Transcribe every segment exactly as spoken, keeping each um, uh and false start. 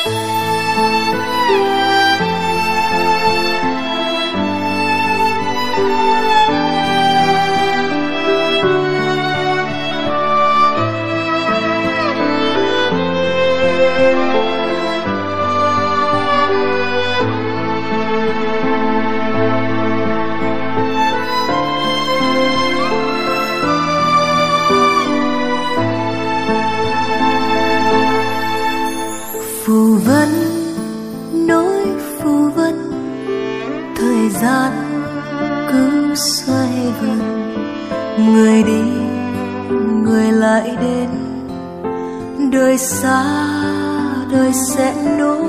Phù vân nỗi phù vân, thời gian cứ xoay vần, người đi người lại đến, đời xa đời sẽ nối.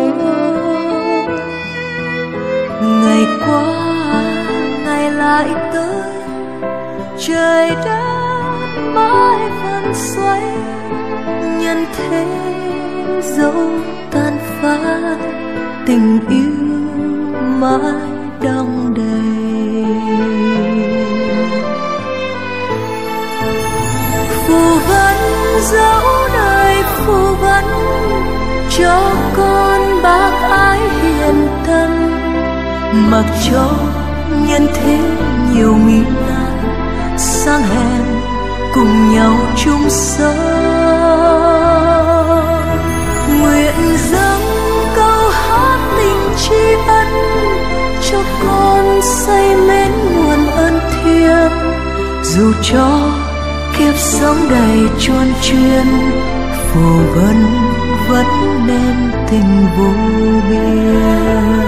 Ngày qua ngày lại tới, trời đất mãi vẫn xoay, nhân thế dẫu tan phai, tình yêu mãi đong đầy. Phù vân dẫu đời phù vân, cho con bác ái hiền tâm, mặc cho nhân thế nhiều nghi nan, sang hẹn cùng nhau chung sống. Nguyện dâng câu hát tình tri ân, cho con say mến nguồn ơn thiêng, dù cho kiếp sống đầy chuôn chuyên, phù vân vẫn nên tình vô biên.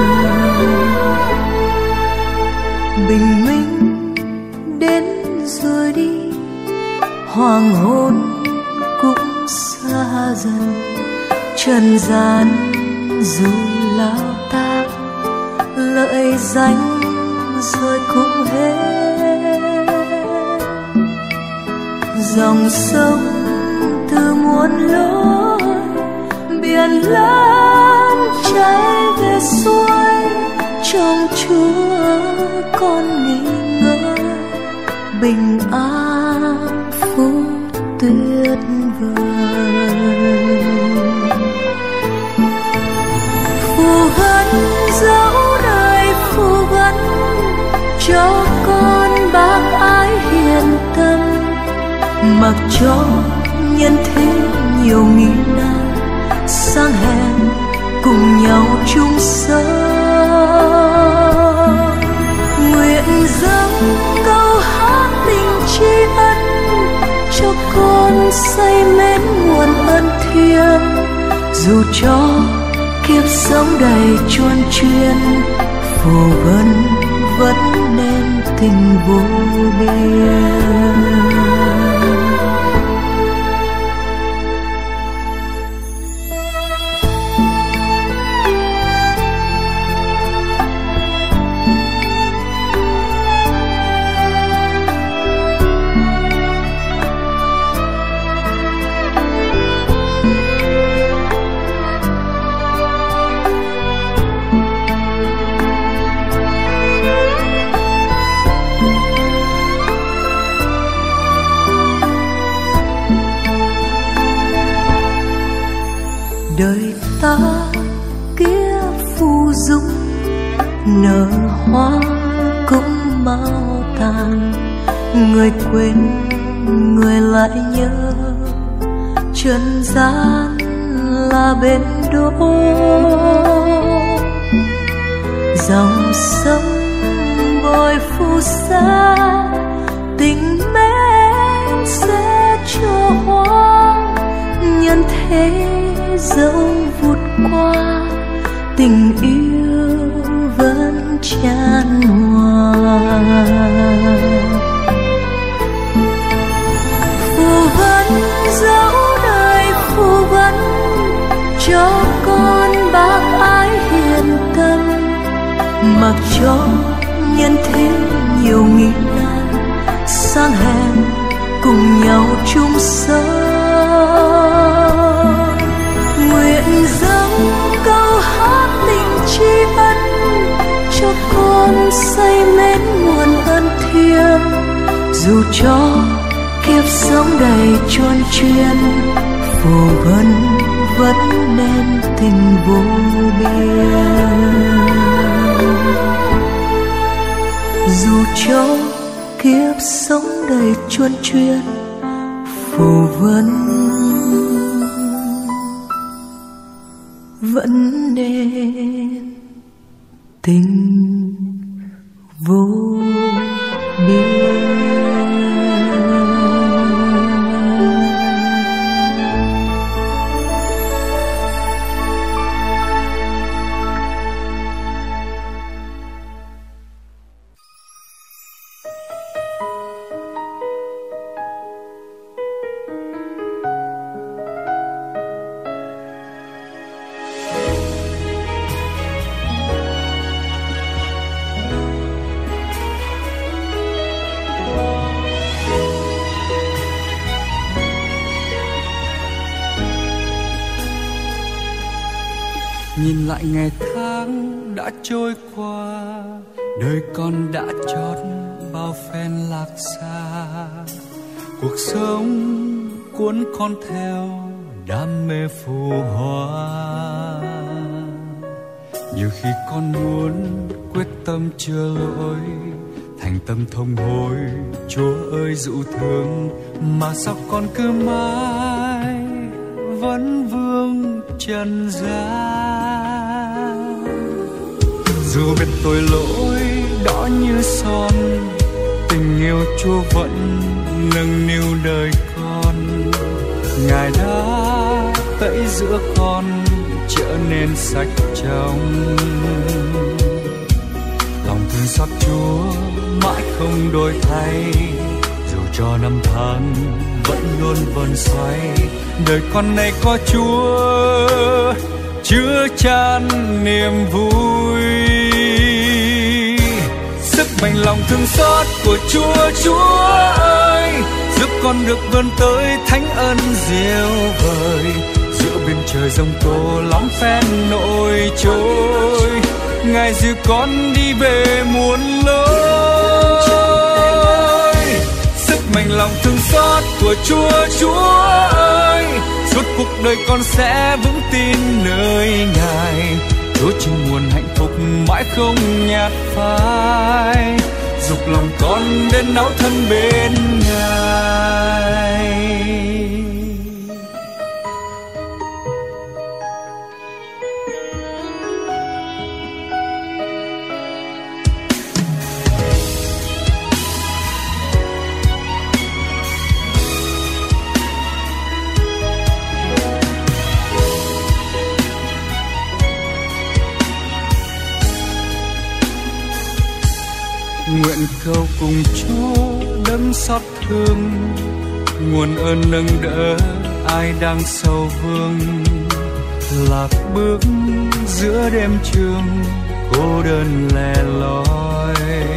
Bình minh đến rồi đi, hoàng hôn cũng xa dần, trần gian dù lao tác, lợi danh rồi cũng hết. Dòng sông từ muôn lối, biển lớn chảy về xuôi, trong Chúa con nghỉ ngơi, bình an phúc tuyệt vời. Phù vân dẫu đời phù vân, cho con bác ái hiền tâm, mặc cho nhân thế nhiều nghi nan, sang hẹn cùng nhau chung sống. Nguyện dâng câu hát tình tri ân, cho con say mến nguồn ơn thiêng, dù cho kiếp sống đầy chuôn chuyên, phù vân vẫn nên tình vô biên. Đời ta kia phù dung, nở hoa cũng mau tàn, người quên người lại nhớ, trần gian là bến đỗ. Dòng sông bồi phù sa, tình mến sẽ cho hoang, nhân thế dẫu vụt qua, tình yêu vẫn chan hòa. Phù vân dẫu đời phù vân, cho con bác ái hiền tâm, mặc cho nhân thế nhiều nghi nan, sang hẹn cùng nhau chung sống. Nguyện dâng câu hát tình tri ân, cho con say mến nguồn ơn thiêng, dù cho kiếp sống đầy chuôn chuyên, phù vân vẫn nên tình vô biên. Dù cho kiếp sống đầy chuân chuyên phù vân, vẫn nên tình vô biên. Nhìn lại ngày tháng đã trôi qua, đời con đã chót bao phen lạc xa. Cuộc sống cuốn con theo đam mê phù hoa. Nhiều khi con muốn quyết tâm chưa lỗi, thành tâm thông hối. Chúa ơi dụ thương, mà sao con cứ mãi vẫn vương trần gian. Dù biết tôi lỗi đỏ như son, tình yêu Chúa vẫn nâng niu đời con. Ngài đã tẩy giữa con trở nên sạch trong. Lòng thương xót Chúa mãi không đổi thay, dù cho năm tháng vẫn luôn vần xoay. Đời con này có Chúa chứa chan niềm vui. Sức mạnh lòng thương xót của Chúa, Chúa ơi, giúp con được vươn tới thánh ân diệu vời. Giữa biển trời giông tố lắm phen nổi trôi, Ngài dìu con đi về muôn lối. Sức mạnh lòng thương xót của Chúa, Chúa ơi, suốt cuộc đời con sẽ vững tin nơi Ngài. Chúa chính nguồn hạnh phúc mãi không nhạt phai, dục lòng con đến náu thân bên Ngài. Nguyện cầu cùng Chúa đấng xót thương, nguồn ơn nâng đỡ ai đang sầu vương. Lạc bước giữa đêm trường, cô đơn lẻ loi.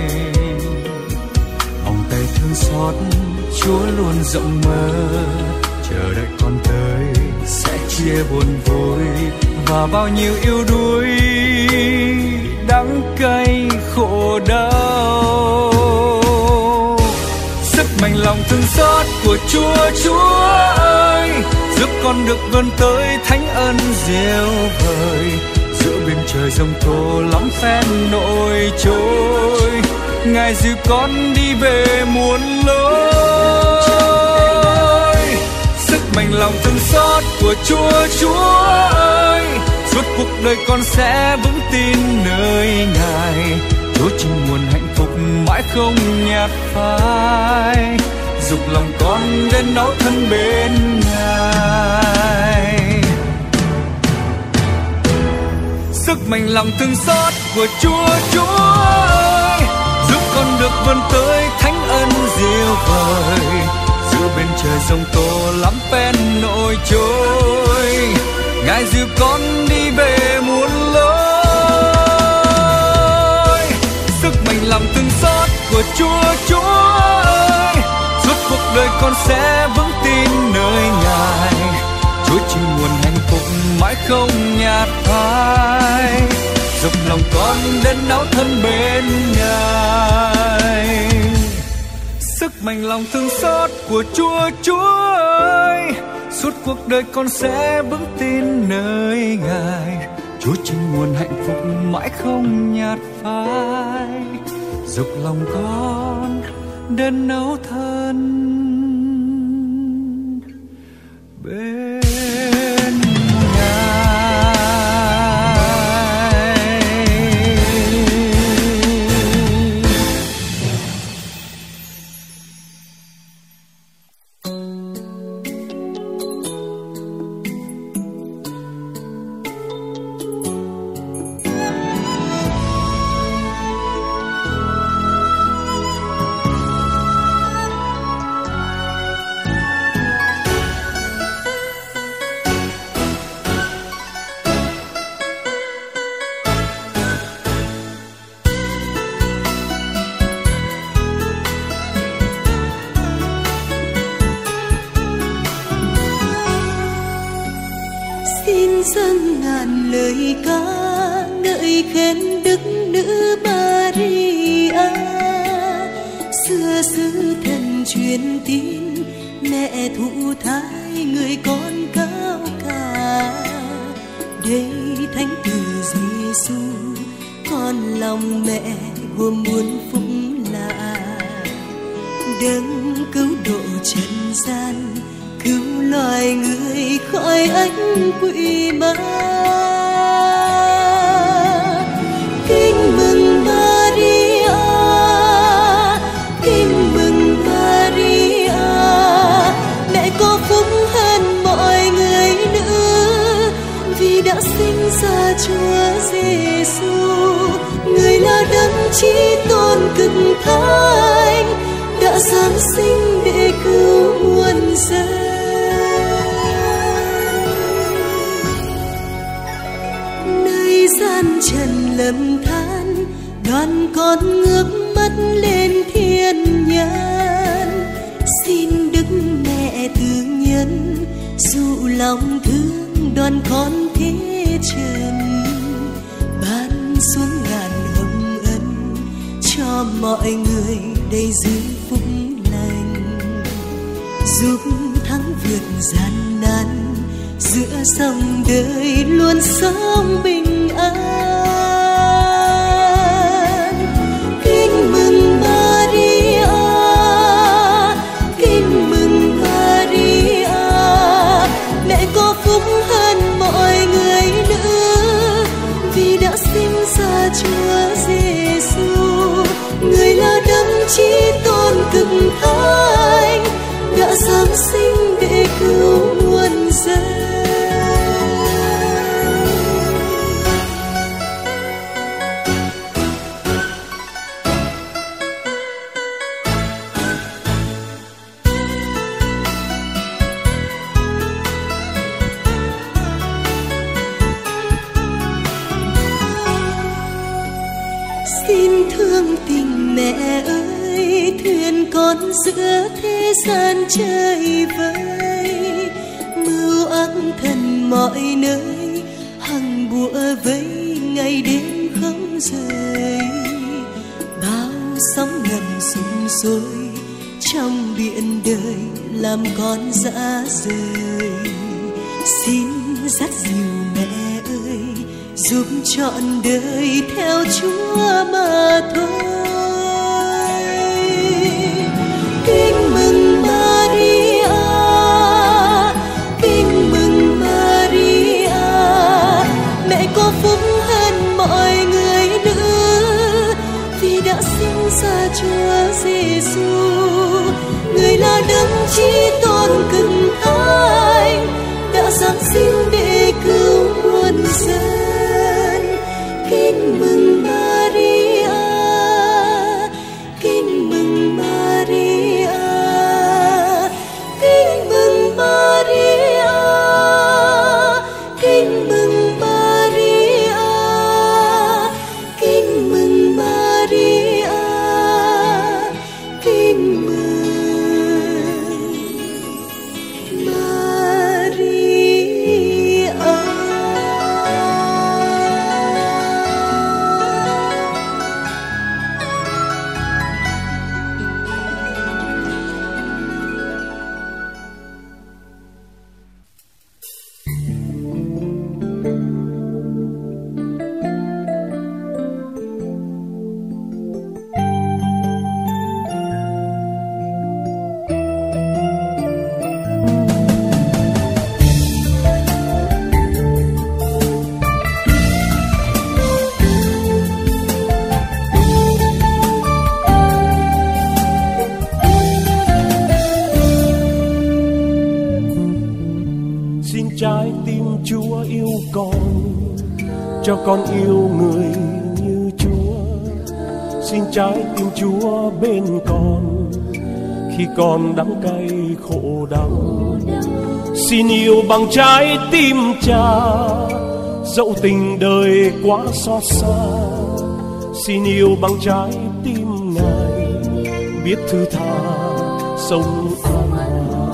Vòng tay thương xót Chúa luôn rộng mở, chờ đợi con tới sẽ chia buồn vui. Và bao nhiêu yêu đuối đắng cay khổ đau. Sức mạnh lòng thương xót của Chúa, Chúa ơi, giúp con được vươn tới thánh ân diệu vời. Giữa biển trời giông tố lắm phen nổi trôi, Ngài dìu con đi về muôn lối. Sức mạnh lòng thương xót của Chúa, Chúa ơi, suốt cuộc đời con sẽ vững tin nơi Ngài. Chúa chính nguồn hạnh phúc mãi không nhạt phai, dục lòng con đến náu thân bên Ngài. Sức mạnh lòng thương xót của Chúa, Chúa ơi, giúp con được vươn tới thánh ân diệu vời. Giữa bên trời giông tố lắm phen nổi trôi, Ngài dìu con đi về muôn lối. Sức mạnh lòng thương xót của Chúa, Chúa ơi, suốt cuộc đời con sẽ vững tin nơi Ngài. Chúa chính nguồn hạnh phúc mãi không nhạt phai, dục lòng con đến náu thân bên Ngài. Sức mạnh lòng thương xót của Chúa, Chúa ơi, suốt cuộc đời con sẽ vững tin nơi Chúa chính nguồn hạnh phúc mãi không nhạt phai, dục lòng con đến nấu thân bên dâng ngàn lời ca ngợi khen đức nữ Maria. Xưa sứ thần truyền tin mẹ thụ thai người con cao cả. Đây thánh từ Giêsu con lòng mẹ gồm muôn phúc lạ. Đấng cứu độ trần gian, cứu loài người khỏi ánh quỷ ma. Kinh mừng Maria, kinh mừng Maria, mẹ có phúc hơn mọi người nữ, vì đã sinh ra Chúa Giêsu. Người là đấng chí tôn cực thánh, đã giáng sinh để cứu muôn dân. Gian trần lầm than, đoàn con ngước mắt lên thiên nhãn. Xin Đức Mẹ Từ Nhân dụ lòng thương đoàn con thế trần, ban xuống ngàn hồng ân cho mọi người đầy dư phúc lành, giúp thắng vượt gian nan giữa dòng đời luôn sống bình an. Kinh mừng Maria, kinh mừng Maria, mẹ có phúc hơn mọi người nữ, vì đã sinh ra Chúa Giêsu. Người là đấng chí tôn cực thánh, đã giáng sinh để cứu muôn dân. Xin thương tình mẹ ơi, thuyền con giữa thế gian chơi vơi. Mưu ác thần mọi nơi, hằng bủa vây ngày đêm không rời. Bao sóng ngầm sung sôi trong biển đời, làm con dã rời. Xin dắt dìu mẹ ơi, giúp trọn đời theo Chúa mà thôi. Kinh mừng Maria, kinh mừng Maria, mẹ có phúc hơn mọi người nữ, vì đã sinh ra Chúa Giêsu. Người là đấng chí tôn cực thánh, đã giáng sinh để cứu muôn dân. Kinh mừng Maria, kinh mừng Maria. Chúa yêu con, cho con yêu người như Chúa. Xin trái tim Chúa bên con khi con đắng cay khổ đau. Xin yêu bằng trái tim Cha, dẫu tình đời quá xót xa. Xin yêu bằng trái tim Ngài, biết thứ tha sống an hòa.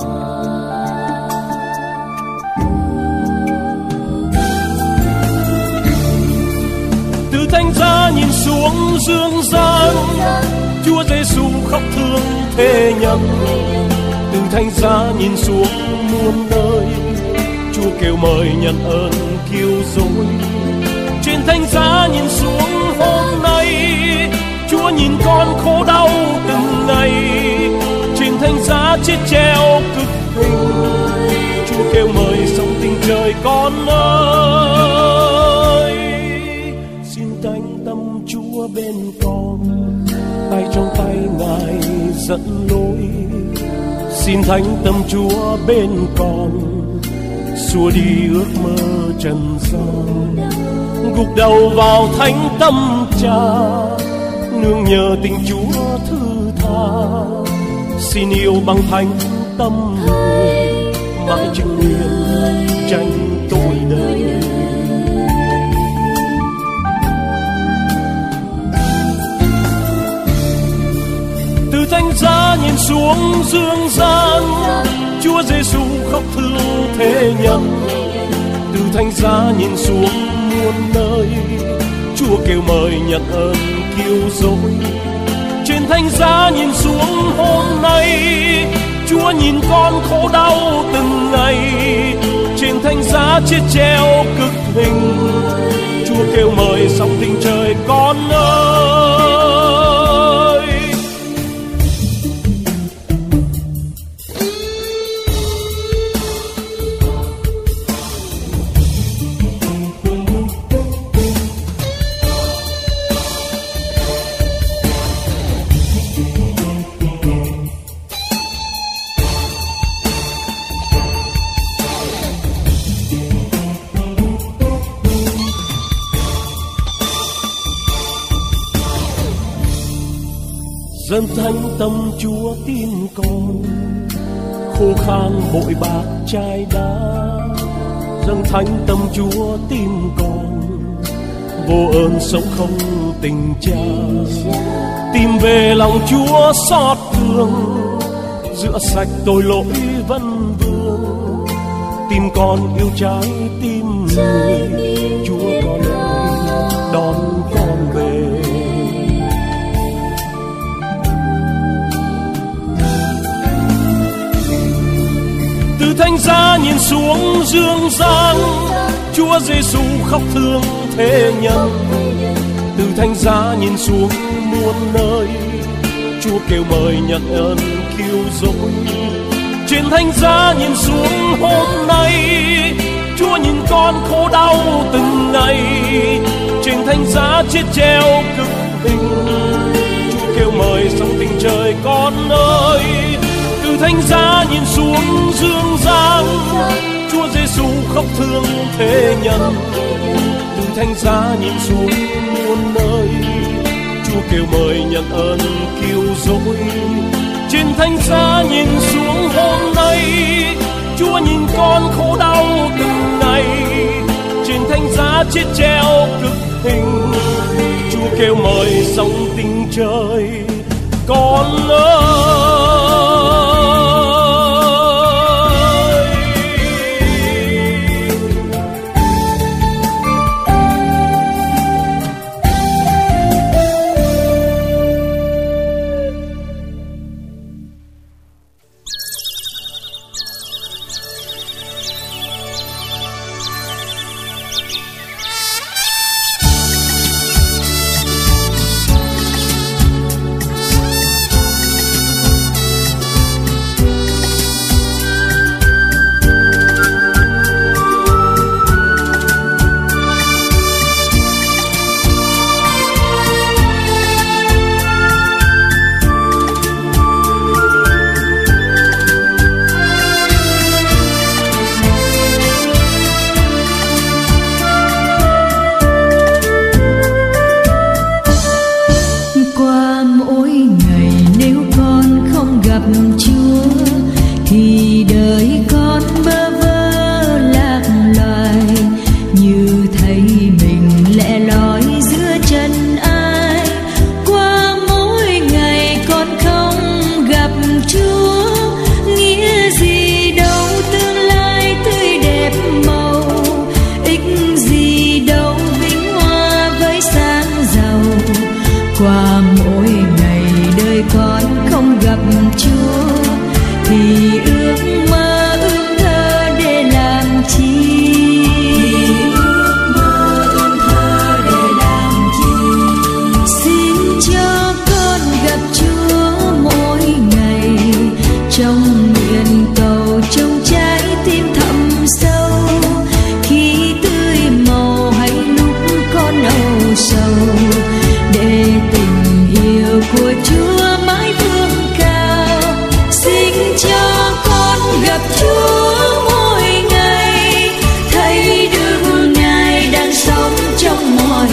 Từ thánh giá nhìn xuống dương gian, Chúa Giêsu khóc thương thế nhân. Từ thánh giá nhìn xuống muôn nơi, Chúa kêu mời nhận ơn cứu rỗi. Trên thánh giá nhìn xuống hôm nay, Chúa nhìn con khổ đau từng ngày. Trên thánh giá chết treo cực hình, Chúa kêu mời sống tình trời con ơi. Xin thánh tâm Chúa bên con, tay trong tay Ngài dẫn lối. Xin thánh tâm Chúa bên con, xua đi ước mơ trần gian. Gục đầu vào thánh tâm Cha, nương nhờ tình Chúa thứ tha. Xin yêu bằng thánh tâm người, mãi chứng nguyện tranh tội đời. Từ thánh giá nhìn xuống dương gian, Chúa Giêsu khóc thương thế nhân. Từ thánh giá nhìn xuống muôn nơi, Chúa kêu mời nhận ơn cứu rỗi. Trên thánh giá nhìn xuống hôm nay, Chúa nhìn con khổ đau từng ngày. Trên thánh giá chết treo cực hình, Chúa kêu mời sống tình trời con ơi. Dâng thánh tâm Chúa tin con, khô khan bội bạc chai đá. Dâng thánh tâm Chúa tin con, vô ơn sống không tình Cha. Tìm về lòng Chúa xót thương, rửa sạch tội lỗi vấn vương. Tìm con yêu trái tim người, Chúa có lời đón con về. Từ thánh giá nhìn xuống dương gian, Chúa Giêsu khóc thương thế nhân. Từ thánh giá nhìn xuống muôn nơi, Chúa kêu mời nhận ơn cứu rỗi. Trên thánh giá nhìn xuống hôm nay, Chúa nhìn con khổ đau từng ngày. Trên thánh giá chết treo cực hình, Chúa kêu mời sống tình trời con ơi. Từ thánh giá nhìn xuống dương gian, Chúa Giêsu khóc thương thế nhân. Từ thánh giá nhìn xuống muôn nơi, Chúa kêu mời nhận ơn cứu rỗi. Trên thánh giá nhìn xuống hôm nay, Chúa nhìn con khổ đau từng ngày. Trên thánh giá chết treo cực hình, Chúa kêu mời sống tình trời con ơi.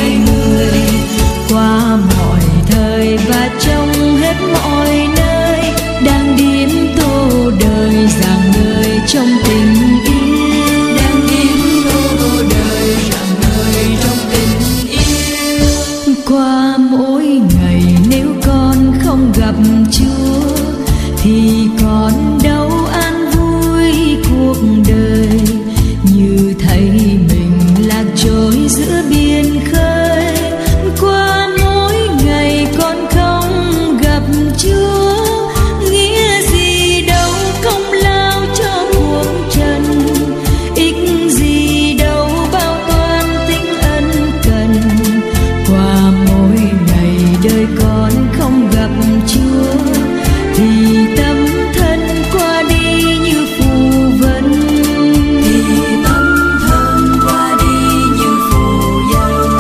người, qua mọi thời và trong hết mọi nơi, đang điếm tô đời rạng ngời trong tình yêu, đang điếm tô đời rạng ngời trong tình yêu. Qua mỗi ngày nếu con không gặp Chúa thì con đâu an vui cuộc đời, như thấy mình lạc trôi giữa biển khơi. Qua mỗi ngày con không gặp Chúa, nghĩa gì đâu công lao cho cuộc trần, ích gì đâu bao toan tính ân cần. Qua mỗi ngày đời con không gặp Chúa thì tâm thân qua đi như phù vân, thì tâm thân qua đi như phù vân.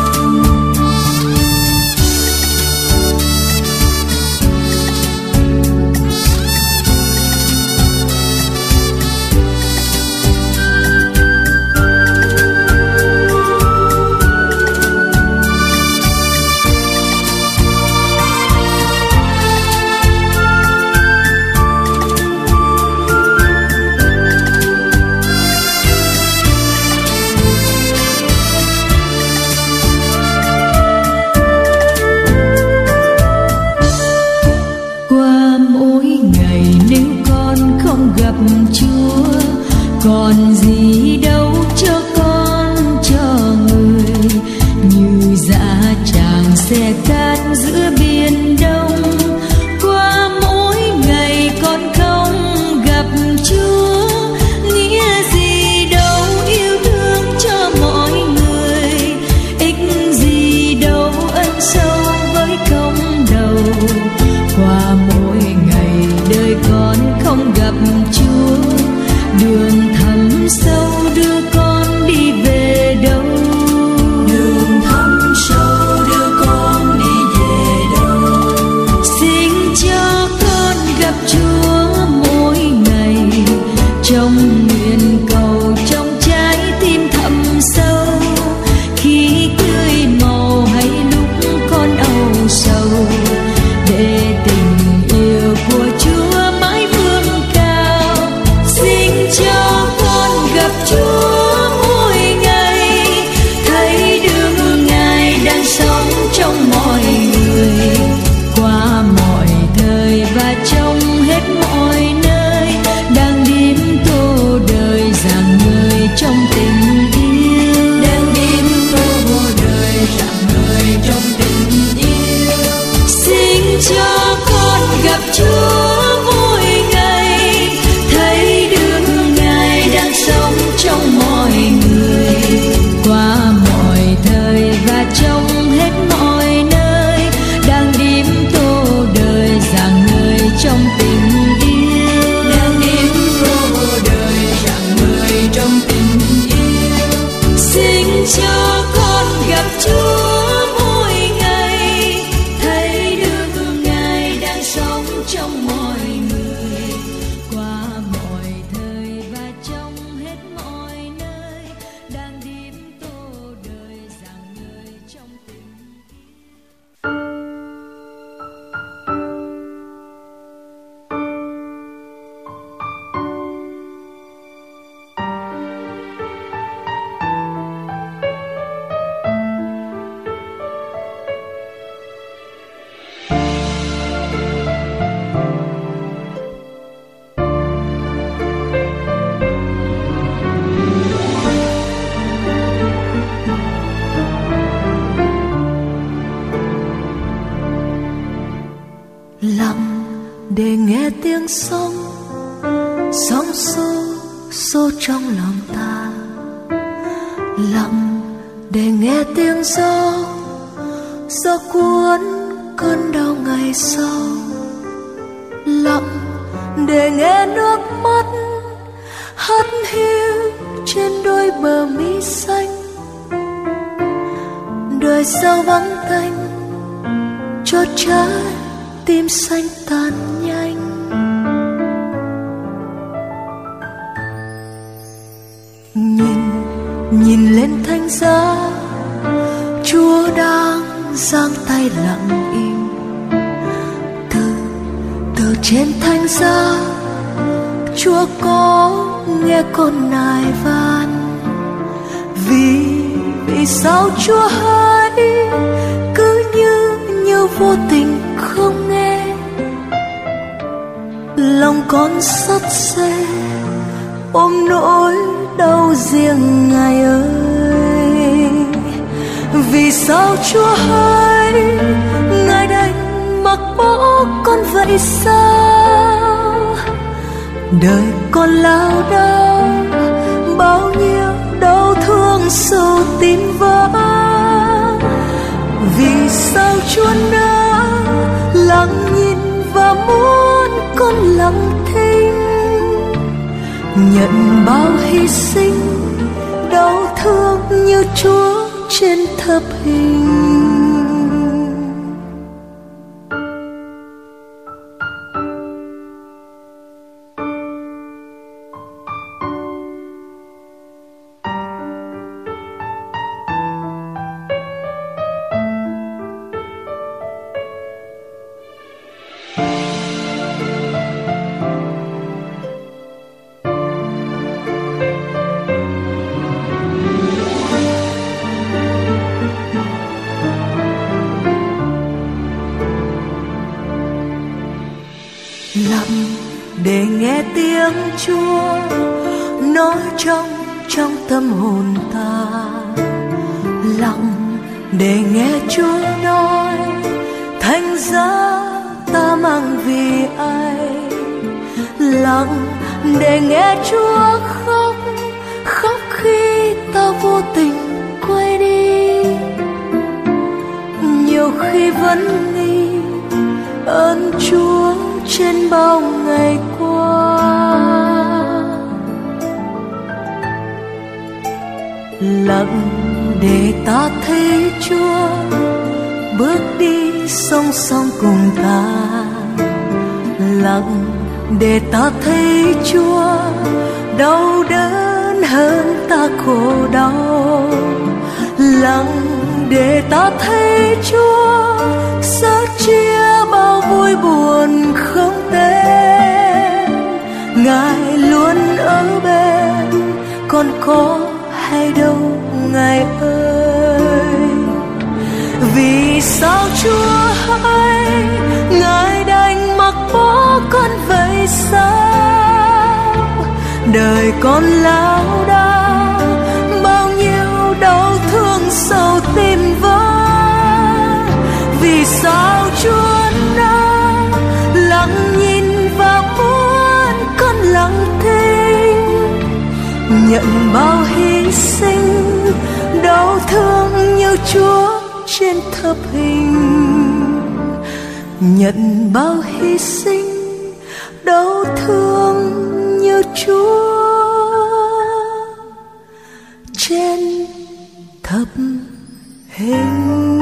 Qua mỗi ngày nếu con không gặp Chúa, còn gì đâu cho con cho người, như dã tràng xe cát giữa biển đông. Qua mỗi ngày con không gặp Chúa, nghĩa gì đâu yêu thương cho mọi người, ích gì đâu ân sâu với công đầu. Qua mỗi ngày đời con không gặp Chúa, đường thẳm sâu đưa con đi về đâu, đường thẳm sâu đưa con đi về đâu. Xin cho con gặp Chúa mỗi ngày, trong nguyện cầu trong trái tim thẳm sâu, khi tươi màu hay lúc con âu sầu, để tình yêu của Chúa mãi vươn cao. Xin cho con gặp Chúa mỗi ngày, thấy được Ngài đang sống trong mọi người, qua mọi thời và trong hết mọi nơi, đang điếm tô đời rạng ngời trong tình yêu, đang điếm tô đời rạng ngời trong tình yêu. Xin cho con gặp Chúa mỗi ngày, thấy được Ngài đang sống trong mọi người, qua mọi thời và trong hết mọi nơi, đang điếm tô đời rạng ngời trong tình yêu, đang điếm tô đời rạng ngời trong tình yêu. Xin cho con gặp Chúa mỗi ngày, thấy được Ngài đang sống trong mọi người, qua mọi thời và trong hết mọi nơi, đang điếm tô đời rạng ngời trong tình yêu. Lặng để nghe tiếng sóng, sóng xô xô trong lòng ta. Lặng để nghe tiếng gió, gió cuốn cơn đau ngày sau. Lặng để nghe nước mắt hắt hiu trên đôi bờ mi xanh. Đời sao vắng tanh cho trái tim xanh tan nhanh. Nhìn nhìn lên thánh giá, Chúa đã giang tay lặng im. Từ từ trên thánh giá Chúa có nghe con nài van. Vì vì sao Chúa hãy cứ như như vô tình không nghe. Lòng con sắt xe ôm nỗi đau riêng Ngài ơi. Vì sao Chúa hãy Ngài đành mặc bỏ con vậy sao? Đời con lao đao bao nhiêu đau thương sâu tim vỡ. Vì sao Chúa đã lặng nhìn và muốn con lặng thinh, nhận bao hy sinh đau thương như Chúa trên thập hình. Lặng để nghe tiếng Chúa nói trong trong tâm hồn ta. Lặng để nghe Chúa nói thánh giá ta mang vì ai. Lặng để nghe Chúa khóc khóc khi ta vô tình quay đi. Nhiều khi vẫn nghi ơn Chúa trên bao ngày qua. Lặng để ta thấy Chúa bước đi song song cùng ta. Lặng để ta thấy Chúa đau đớn hơn ta khổ đau. Lặng để ta thấy Chúa sẻ chia bao vui buồn không tên. Ngài luôn ở bên còn có hay đâu Ngài ơi. Vì sao Chúa hãy Ngài đành mặc bỏ con vậy sao? Đời con lao đao bao nhiêu đau thương sâu tim vỡ. Vì sao Chúa đã lặng nhìn và muốn con lặng thinh, nhận bao hy sinh đau thương như Chúa trên thập hình. Nhận bao hy sinh đau thương như Chúa trên thập hình.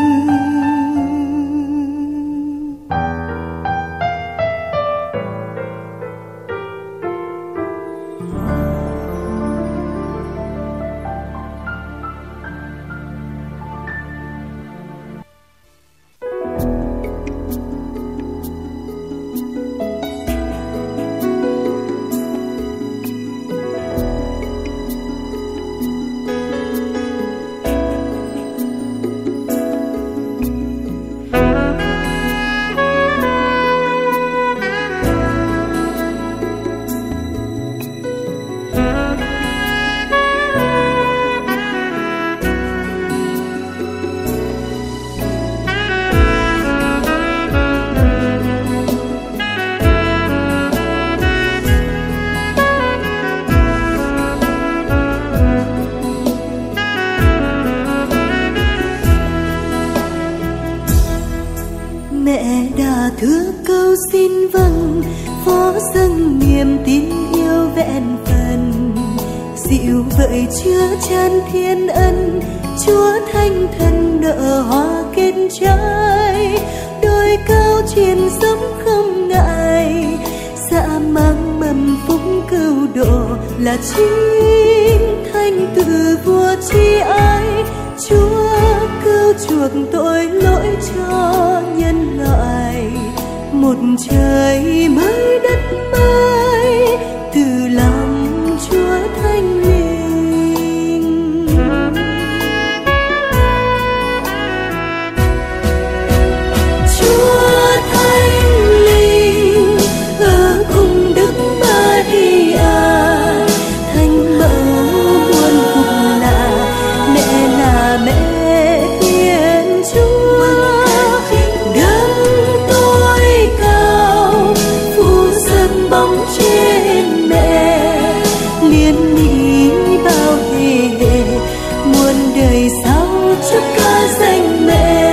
Vậy chưa chan thiên ân, Chúa thanh thần nợ hoa kết trái, đôi cao triền dẫm không ngại, dạ mang mầm phúc cứu độ là chính thanh từ vua chi ái. Chúa cứu chuộc tội lỗi cho nhân loại, một trời mới đất mới từ lòng Chúa Thánh Linh. Chúa Thánh Linh ở cùng Đức Maria, Thánh Mẫu muôn phục là mẹ là mẹ Thiên Chúa, đấng tối cao phủ sân bóng trên mẹ, liên mỹ bao thế hệ muôn đời sau chúc ca danh mẹ.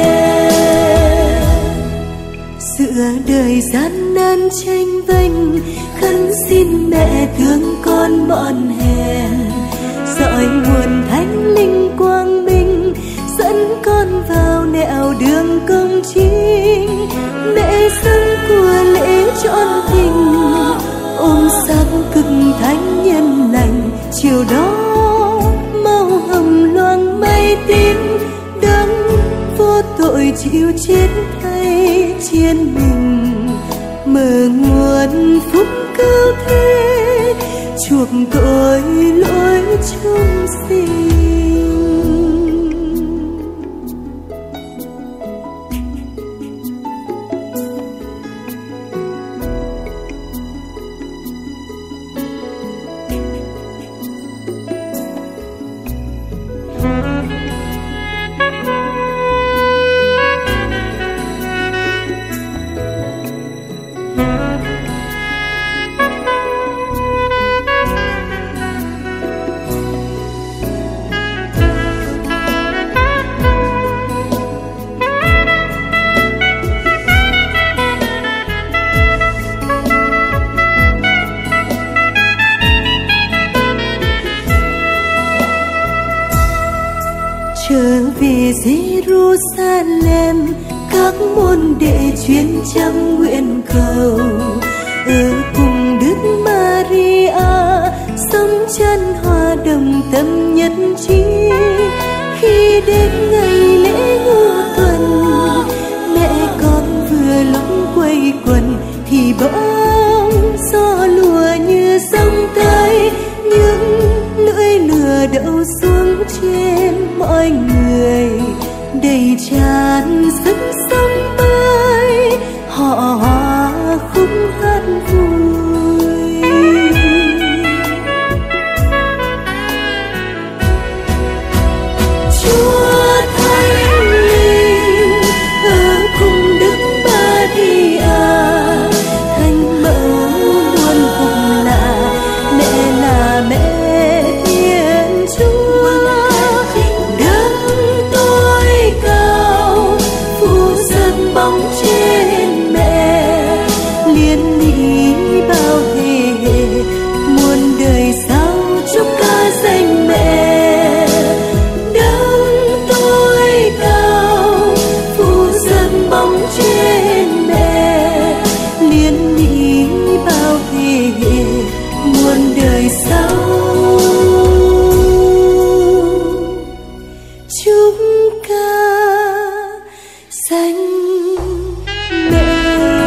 Giữa đời gian nan tranh vênh, khấn xin mẹ thương con mọn hèn, dõi nguồn thánh linh quang minh dẫn con vào nẻo đường công chính. Mẹ dâng của lễ trọn tình, ôm xác cực thánh nhân lành, chiều đó màu hồng loang mây tím, đấng vô tội chịu chết thay chiên mình, mở nguồn phúc cứu thế chuộc tội lỗi chúng sinh. Trở về Jerusalem, các môn đệ chuyên trăm nguyện cầu, ở cùng Đức Maria sống chân hòa đồng tâm nhất trí. Khi đến ngày lễ ngũ tuần, mẹ con vừa lúc quây quần thì bỗng gió lùa như sông tới, những lưỡi lửa đậu xuống trên mọi người, đầy tràn sức sống mới, họ hòa khúc hát vui. Chúa Thánh Linh ở cùng Đức Maria, Thánh Mẫu muôn phục là mẹ là mẹ Thiên Chúa, đấng tối cao phủ sân bóng trên mẹ, liên mỹ bao thế hệ muôn đời sau chúc ca danh mẹ. Đấng tối cao phủ sân bóng trên mẹ, liên mỹ bao thế hệ muôn đời sau chúc ca danh mẹ.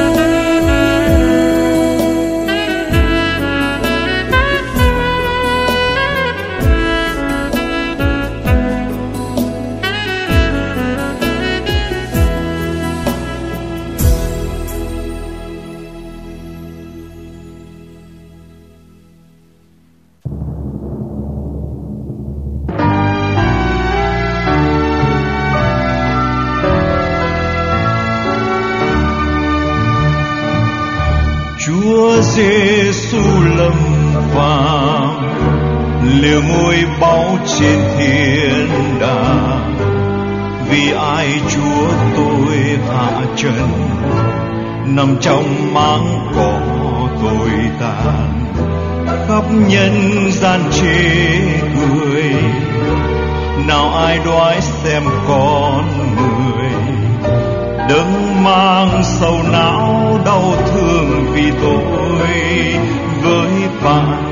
Chúa Giêsu lâm vàng, liều ngôi báu trên thiên đàng. Vì ai Chúa tôi hạ trần, nằm trong máng cỏ tôi tàn. Khắp nhân gian chê cười, nào ai đoái xem con người. Đấng mang sầu não đau thương vì tôi với bạn.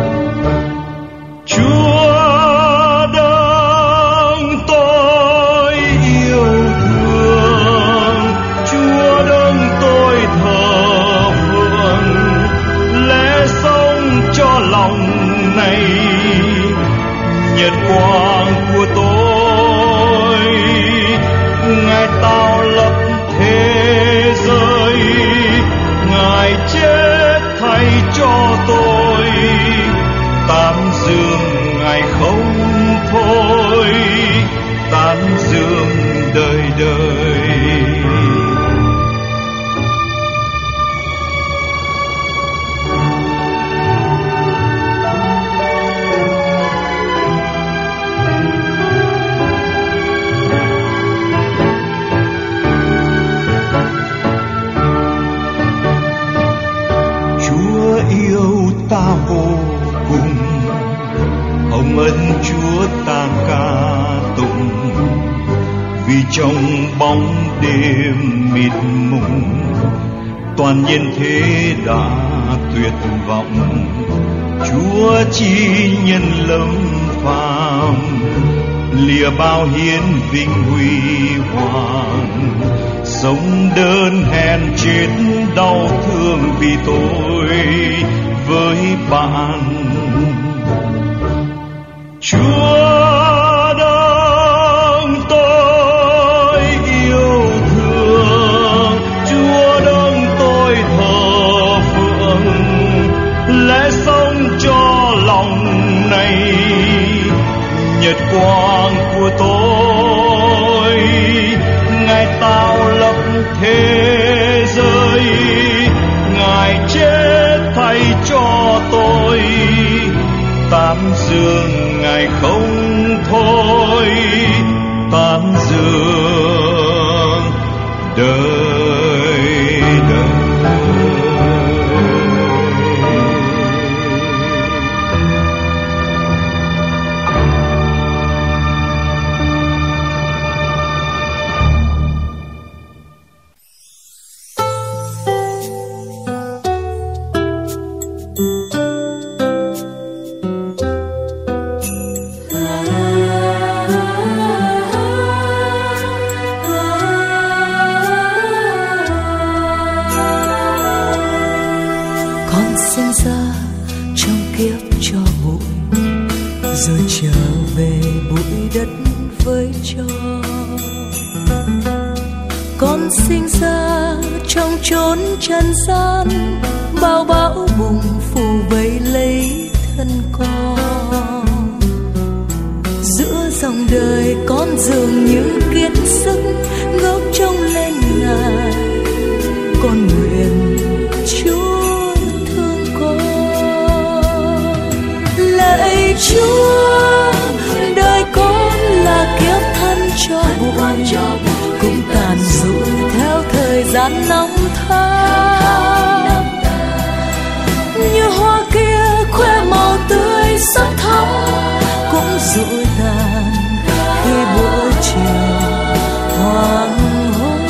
Chúa đấng tôi quang của tôi. Ngài tạo lập thế giới, Ngài chết thay cho tôi, tán dương Ngài không thôi, tán dương đời đời. Ta vô cùng, hồng ân Chúa ta ca tụng, vì trong bóng đêm mịt mùng toàn nhân thế đã tuyệt vọng. Chúa chi nhân lâm phàm, lìa bao hiến vinh huy hoàng, sống đơn hèn chết đau thương vì tôi với bạn. Chúa đấng tôi yêu thương, Chúa đấng tôi thờ phượng, lẽ sống cho lòng này, nhật quang của tôi. Ngài tạo lập thế giới, Ngài chết thay cho tôi, tán dương Ngài không thôi, tán dương đời đời. Trần gian bao bão bùng phủ vây lấy thân con, giữa dòng đời con dường như kiệt sức ngước trông lên Ngài. Con nguyện Chúa thương con, lạy Chúa đời con là kiếp thân cho buồn, cũng tàn rụi theo thời gian năm tháng. Như hoa kia khoe màu tươi sắc thắm, cũng rụi tàn khi buổi chiều hoàng hôn.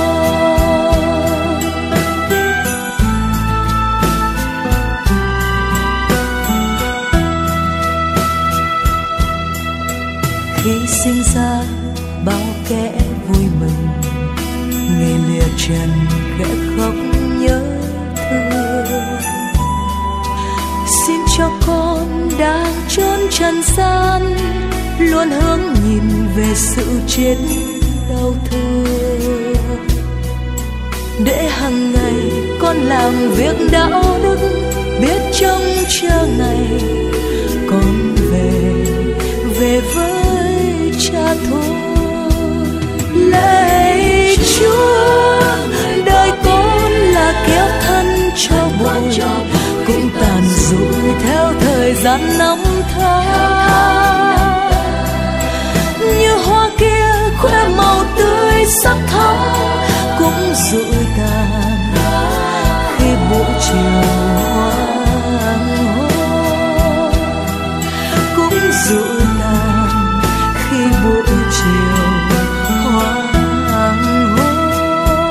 Khi sinh ra bao kẻ vui mừng, ngày lìa trần khẽ khóc nhớ thương. Xin cho con đang trốn trần gian luôn hướng nhìn về sự chết đau thương, để hàng ngày con làm việc đạo đức, biết trông chờ ngày con về về với cha thôi. Lạy Chúa đời con là kiếp thân cho buồn, cũng tàn rụi theo thời gian năm tháng. Như hoa kia khoe màu tươi sắc thắm, cũng rụi tàn khi buổi chiều hoàng hôn, cũng rụi tàn khi buổi chiều hoàng hôn.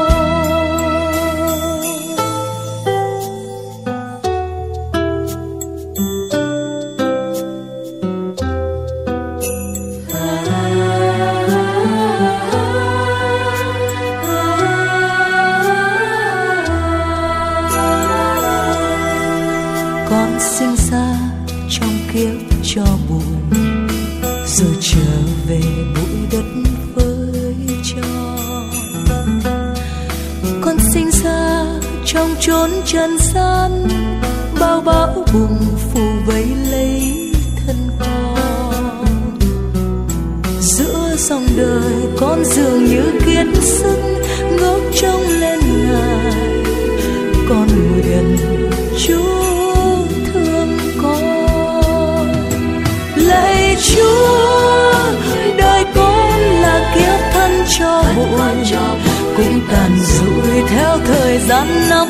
về bụi đất với cho. Con sinh ra trong chốn trần gian, bao bão bùng phủ vây lấy thân con. Giữa dòng đời con dường như kiệt sức, ngước trông lên Ngài, con nguyện Chúa thương con. Lạy Chúa, đời con là kiếp thân cho bụi, cũng tàn rụi theo thời gian năm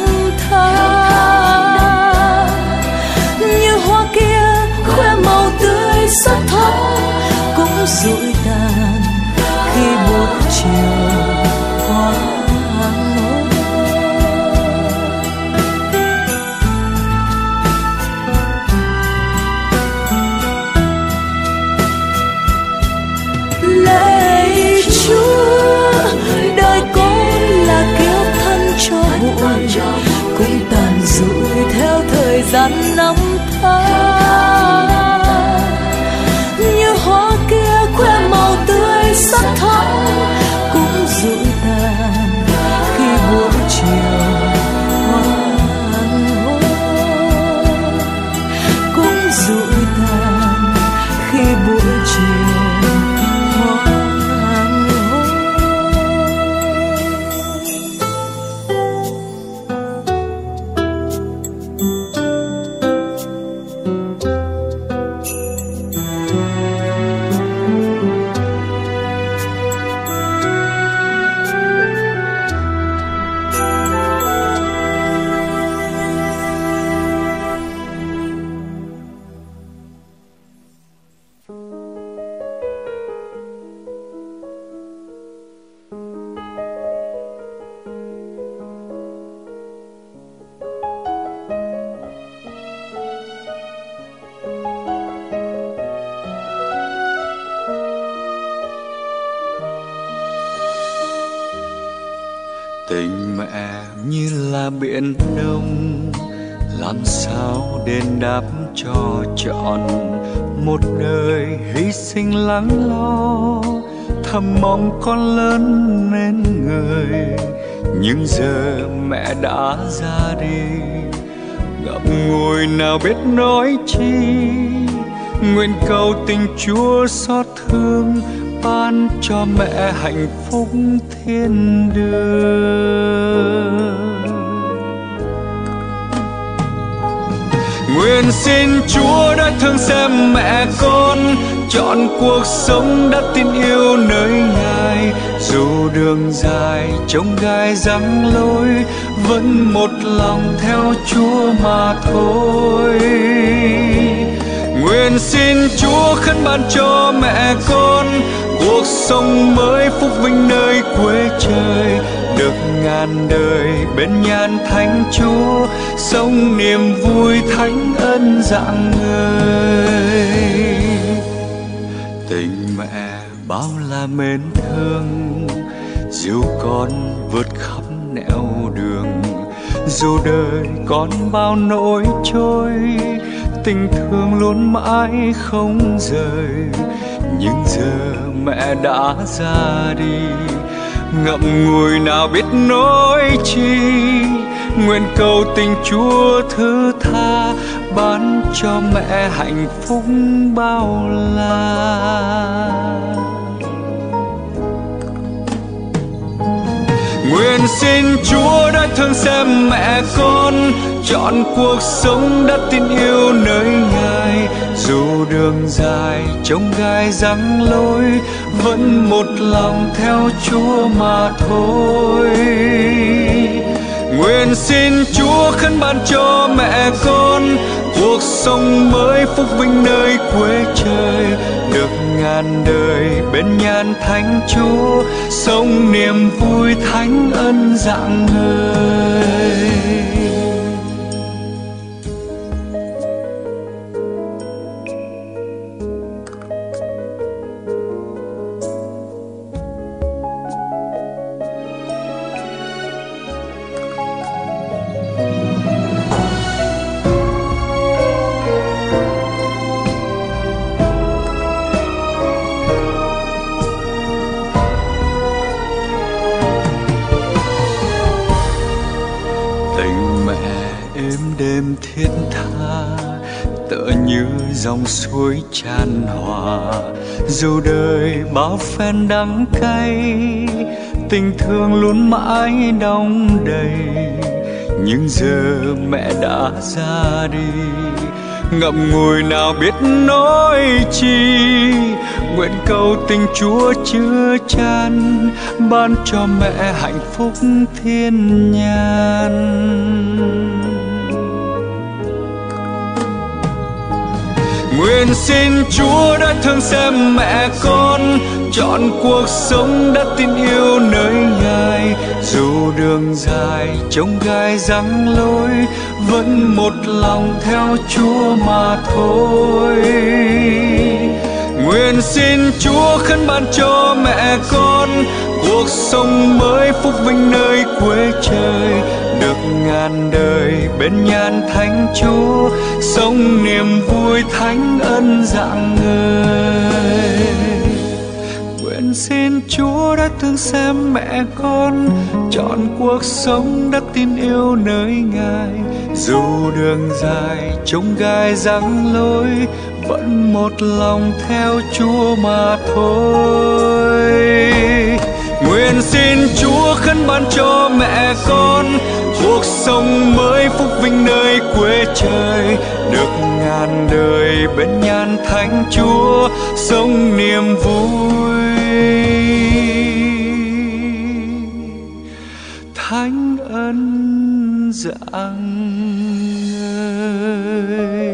tháng. Như hoa kia khoe màu tươi sắc thắm, cũng rụi tàn khi buổi chiều hoàng hôn. Lạy Chúa, đời con là kiếp thân cho bụi, cũng tàn rụi theo thời gian năm tháng. Như hoa kia khoe màu tươi sắc thắm, cũng rụi tàn khi buổi chiều hoàng hôn, cũng rụi tàn khi buổi chiều hoàng hôn. Tình mẹ như là biển đông, làm sao đền đáp cho trọn một đời hy sinh lắng lo, thầm mong con lớn nên người. Nhưng giờ mẹ đã ra đi, ngậm ngùi nào biết nói chi. Nguyện cầu tình Chúa xót thương, ban cho mẹ hạnh phúc thiên đường. Nguyện xin Chúa đã thương xem mẹ con, chọn cuộc sống đã tin yêu nơi Ngài. Dù đường dài trông gai răng lối, vẫn một lòng theo Chúa mà thôi. Nguyện xin Chúa khấn ban cho mẹ con cuộc sống mới phúc vinh nơi quê trời, được ngàn đời bên nhan thánh Chúa, sống niềm vui thánh ân rạng ngời. Tình mẹ bao la mến thương, dìu con vượt khắp nẻo đường. Dù đời con bao nỗi trôi, tình thương luôn mãi không rời. Nhưng giờ mẹ đã ra đi, ngậm ngùi nào biết nói chi. Nguyện cầu tình Chúa thứ tha, ban cho mẹ hạnh phúc bao la. Nguyện xin Chúa đã thương xem mẹ con, chọn cuộc sống đã tin yêu nơi Ngài. Dù đường dài trông gai răng lối, vẫn một lòng theo Chúa mà thôi. Nguyện xin Chúa khấn ban cho mẹ con cuộc sống mới phúc vinh nơi quê trời, được ngàn đời bên nhan thánh Chúa, sống niềm vui thánh ân rạng ngời. thiết tha, tựa như dòng suối tràn hòa. Dù đời bao phen đắng cay, tình thương luôn mãi đong đầy. Nhưng giờ mẹ đã ra đi, ngậm ngùi nào biết nói chi. Nguyện cầu tình Chúa chứa chan, ban cho mẹ hạnh phúc thiên nhàn. Nguyện xin Chúa đã thương xem mẹ con, chọn cuộc sống đã tin yêu nơi Ngài. Dù đường dài trông gai răng lối, vẫn một lòng theo Chúa mà thôi. Nguyện xin Chúa khấn ban cho mẹ con cuộc sống mới phúc vinh nơi quê trời, được ngàn đời bên nhan thánh Chúa, sống niềm vui thánh ân rạng ngời. Nguyện xin Chúa đã thương xem mẹ con, chọn cuộc sống đã tin yêu nơi Ngài. Dù đường dài trông gai răng lối, vẫn một lòng theo Chúa mà thôi. Nguyện xin Chúa khấn ban cho mẹ con cuộc sống mới phúc vinh nơi quê trời, được ngàn đời bên nhan thánh Chúa, sống niềm vui thánh ân rạng ngời.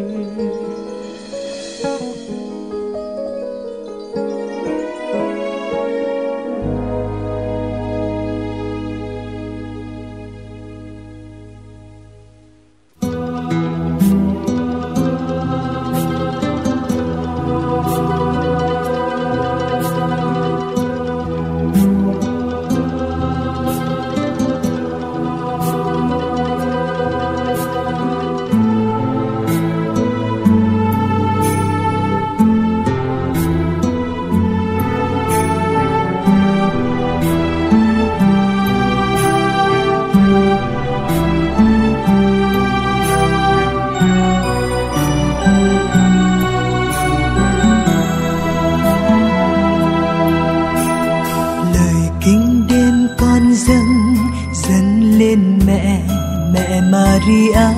Maria,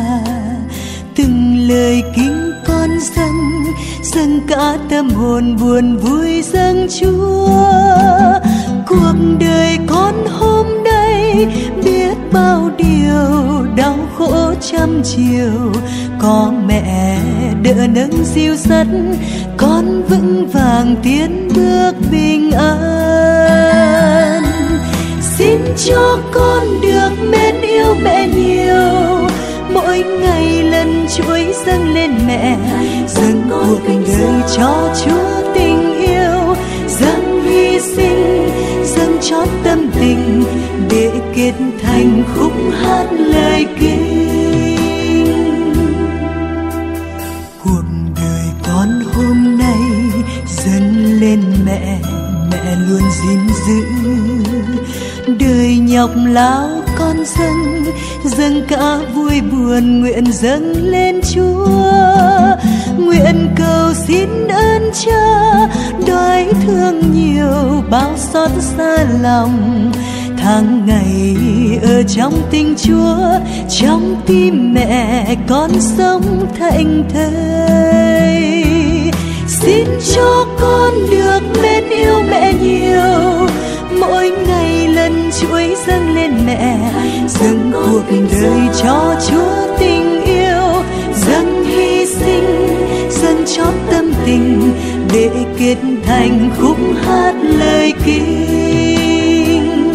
từng lời kính con dâng, dâng cả tâm hồn buồn vui dâng Chúa. Cuộc đời con hôm nay biết bao điều đau khổ trăm chiều, có mẹ đỡ nâng dìu dắt, con vững vàng tiến bước bình an. Xin cho con được mến yêu mẹ nhiều, mỗi ngày lần chuỗi dâng lên mẹ, dâng cuộc đời cho Chúa tình yêu, dâng hy sinh, dâng chót tâm tình để kết thành khúc hát lời kinh. Cuộc đời con hôm nay dâng lên mẹ, mẹ luôn gìn giữ. Đời nhọc lao con dâng, dâng cả vui buồn nguyện dâng lên Chúa. Nguyện cầu xin ơn Cha đói thương nhiều bao xót xa lòng, tháng ngày ở trong tình Chúa, trong tim mẹ con sống thảnh thơi. Xin cho con được mến yêu mẹ nhiều, mỗi ngày lần chuỗi dâng lên mẹ, dâng cuộc đời cho Chúa tình yêu, dâng hy sinh, dâng chót tâm tình để kết thành khúc hát lời kinh.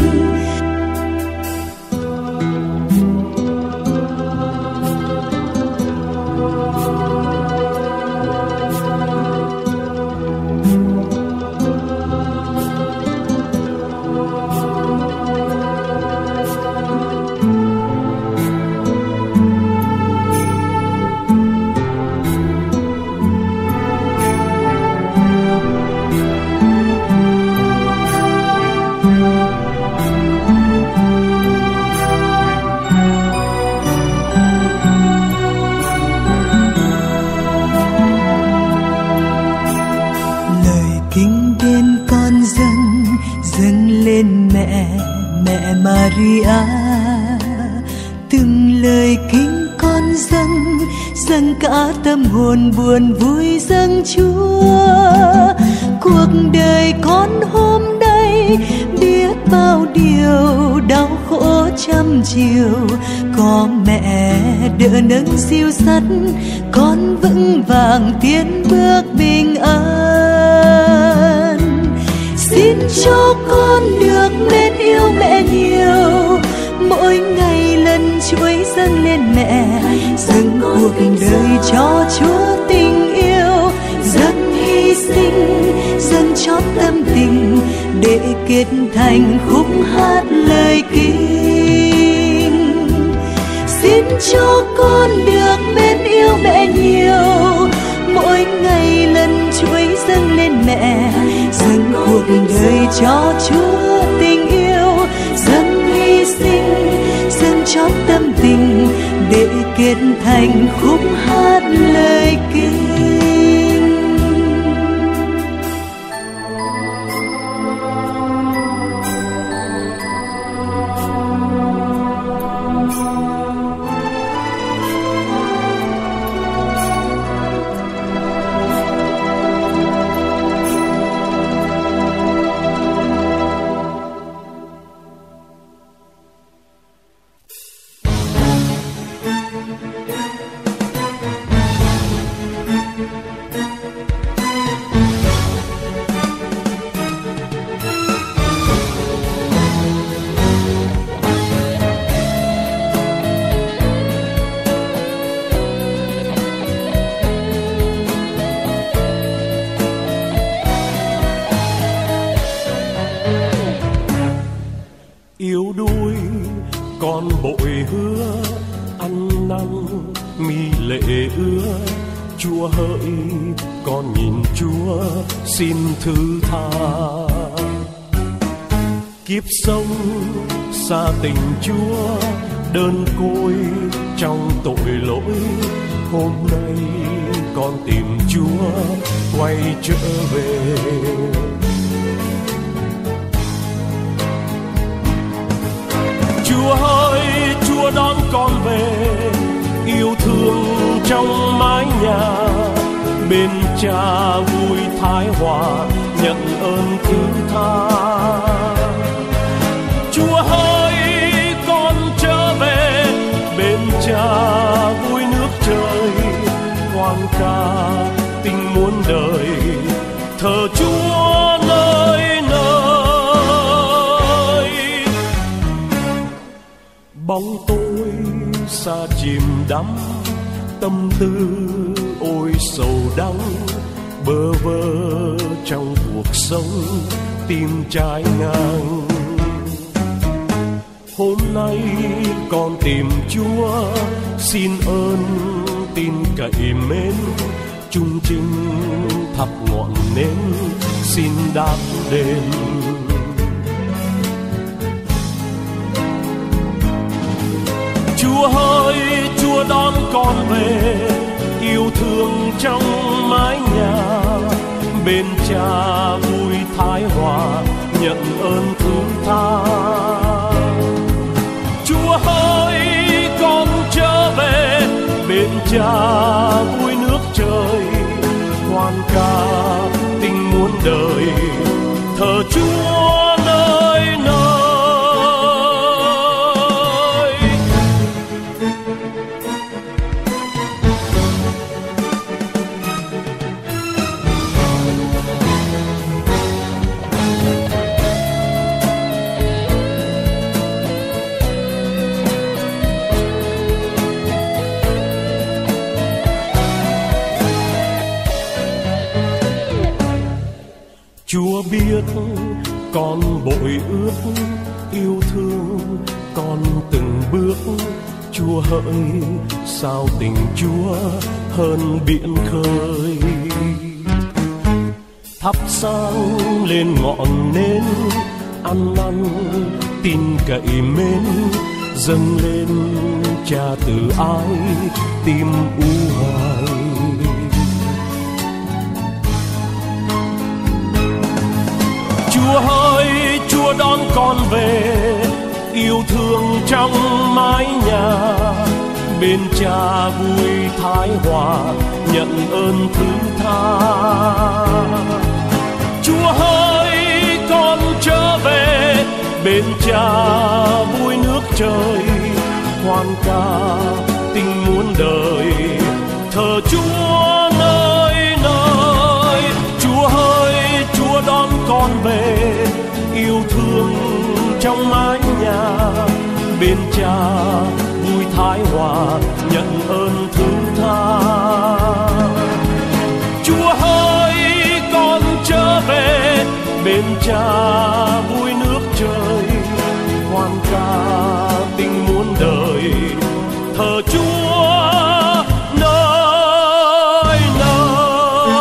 Kính đến con dâng dâng lên mẹ mẹ Maria, từng lời kính con dâng dâng cả tâm hồn buồn vui dâng Chúa. Cuộc đời con hôm nay biết bao điều đau khổ trăm chiều, có mẹ đỡ nâng dìu dắt con vững vàng tiến bước bình an. Xin cho con được mến yêu mẹ nhiều, mỗi ngày lần chuối dâng lên mẹ, dâng cuộc đời cho Chúa tình yêu, dâng hy sinh, dâng chót tâm tình để kết thành khúc hát lời kinh. Xin cho con được mến yêu mẹ nhiều, mỗi ngày lần chuối dâng lên mẹ, dâng cuộc đời cho Chúa tình yêu, dâng hy sinh, dâng chót tâm tình để kết thành khúc hát lời kinh. Yếu đuối con bội hứa, ăn năn mi lệ ứa. Chúa hỡi con nhìn Chúa xin thứ tha. Kiếp sống xa tình Chúa, đơn côi trong tội lỗi. Hôm nay con tìm Chúa quay trở về. Chúa ơi, Chúa đón con về, yêu thương trong mái nhà. Bên Cha vui thái hòa, nhận ơn thứ tha. Chúa ơi, con trở về, bên Cha vui nước trời. Hoan ca tình muôn đời, thờ Chúa nơi nơi. Bóng tôi xa chìm đắm, tâm tư ôi sầu đắng. Bơ vơ trong cuộc sống, tim trái ngang. Hôm nay con tìm Chúa, xin ơn tin cậy mến. Chung chinh thắp ngọn nến, xin đáp đền. Chúa ơi, Chúa đón con về, yêu thương trong mái nhà. Bên Cha vui thái hòa, nhận ơn thứ tha. Chúa ơi, con trở về, bên Cha vui nước trời. Hoan ca tình muôn đời, thờ Chúa nơi nơi. Chúa biết con bội ước, yêu thương con từng bước. Chúa hỡi sao tình Chúa hơn biển khơi. Thắp sáng lên ngọn nến, ăn năn tin cậy mến. Dâng lên Cha từ ái, tim u hoài. con về, yêu thương trong mái nhà. Bên cha vui thái hòa, nhận ơn thứ tha. Chúa ơi con trở về, bên cha vui nước trời. Hoan ca tình muôn đời, thờ Chúa nơi nơi. Chúa ơi Chúa đón con về, yêu thương trong mái nhà. Bên cha vui thái hòa, nhận ơn thứ tha. Chúa ơi con trở về, bên cha vui nước trời. Hoan ca tình muôn đời, thờ Chúa nơi nơi.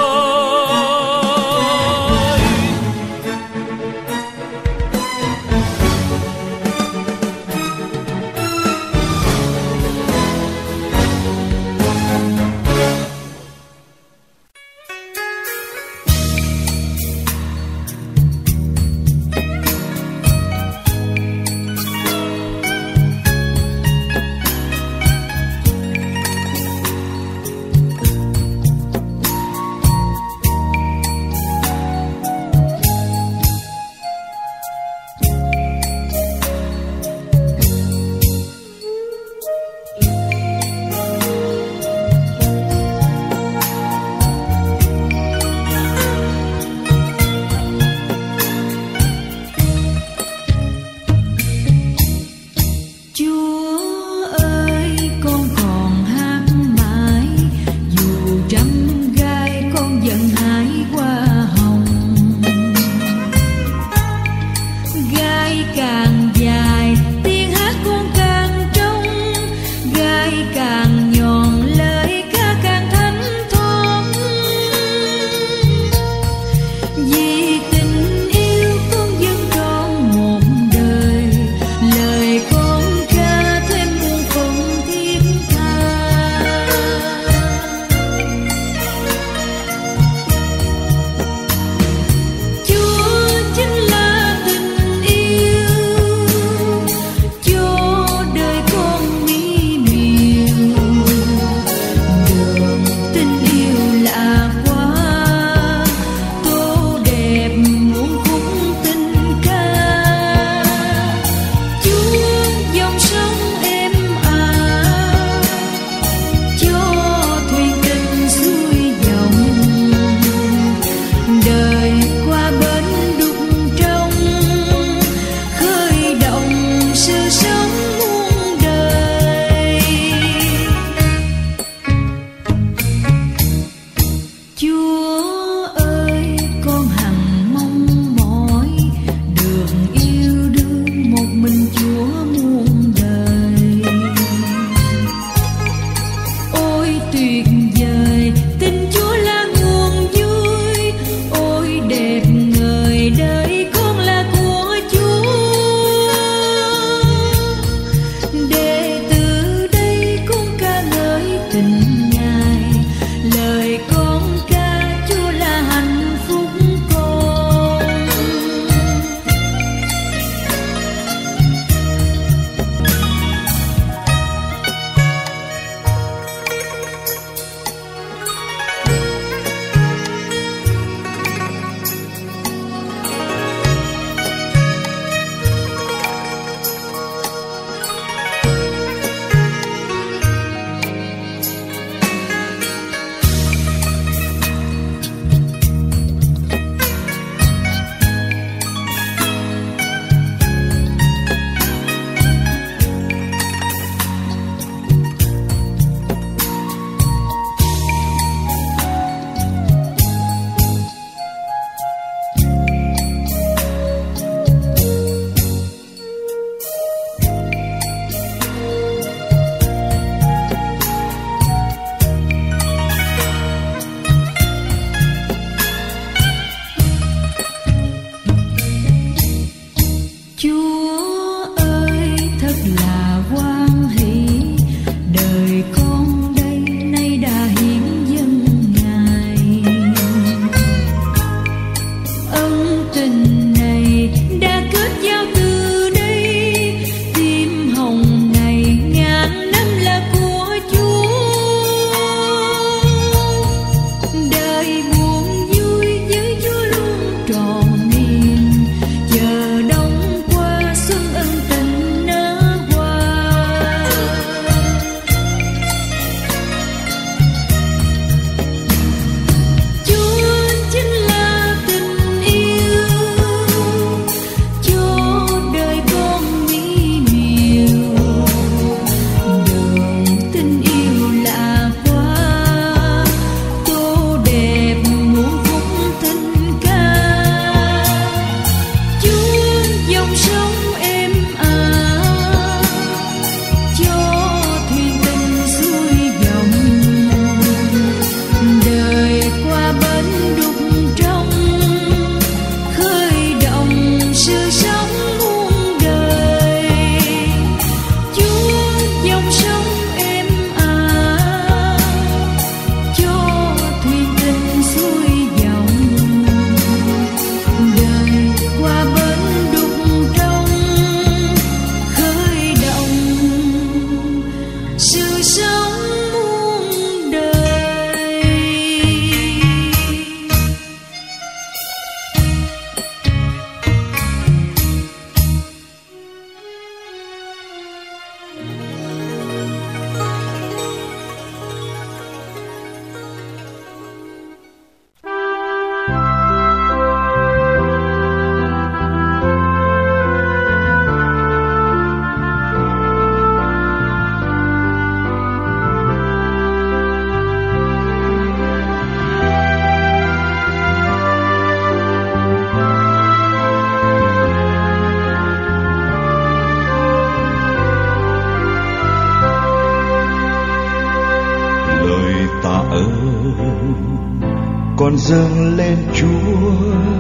dâng lên Chúa,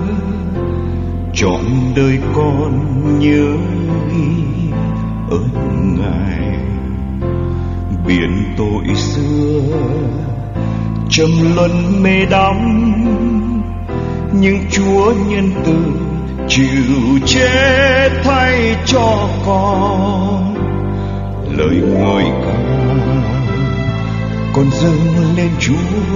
trọn đời con nhớ ghi ơn Ngài. Biển tội xưa trầm luân mê đắm, nhưng Chúa nhân từ chịu chết thay cho con. Lời ngợi ca con dâng lên Chúa,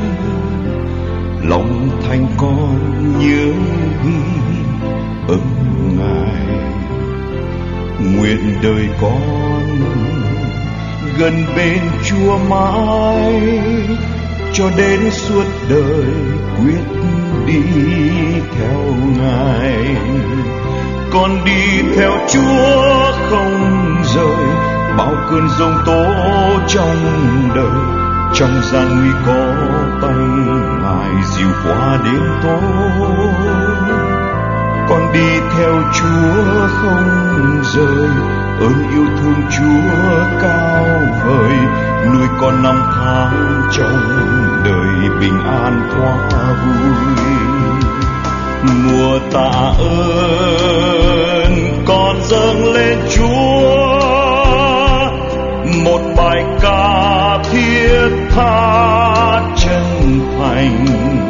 lòng thành con nhớ ghi ơn Ngài. Nguyện đời con gần bên Chúa mãi, cho đến suốt đời quyết đi theo Ngài. Con đi theo Chúa không rời, bao cơn giông tố trong đời. Trong gian nguy có tay Ngài dìu qua đêm tối. Con đi theo Chúa không rời, ơn yêu thương Chúa cao vời, nuôi con năm tháng trong đời bình an thoa vui. Mùa tạ ơn con dâng lên Chúa, một bài ca thiết tha chân thành.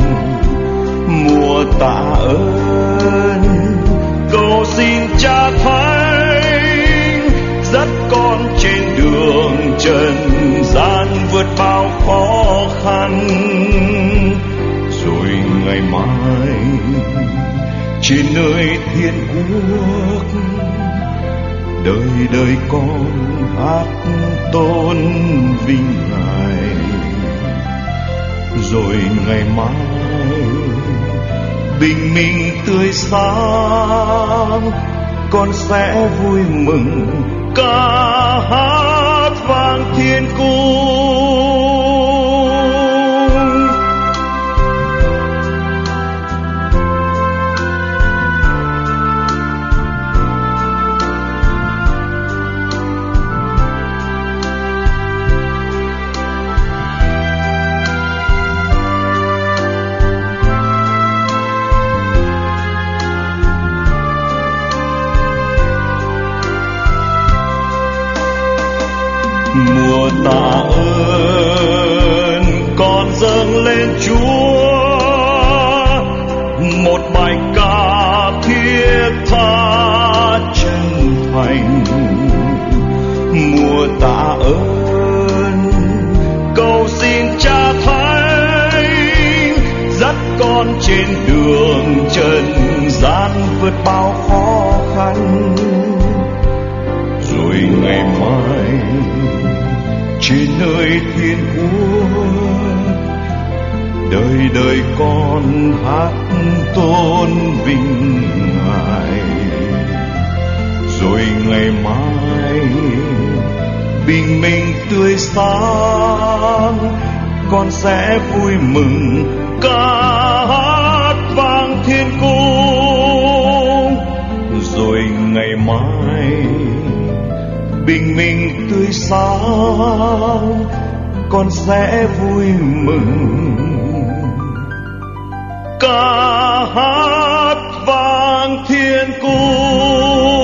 Mùa tạ ơn cầu xin Cha Thánh dắt con trên đường trần gian vượt bao khó khăn. Rồi ngày mai trên nơi thiên quốc, đời đời con hát tôn vinh Ngài. Rồi ngày mai bình minh tươi sáng, con sẽ vui mừng ca hát vang thiên cung. Mùa tạ ơn con dâng lên Chúa, một bài ca thiết tha chân thành. Mùa tạ ơn cầu xin Cha Thánh dắt con trên đường trần gian vượt bao khó khăn. Rồi ngày mai trên nơi thiên quốc, đời đời con hát tôn vinh Ngài. Rồi ngày mai bình minh tươi sáng, con sẽ vui mừng ca hát vang thiên cung. Rồi ngày mai bình minh tươi sáng, con sẽ vui mừng ca hát vang thiên cung.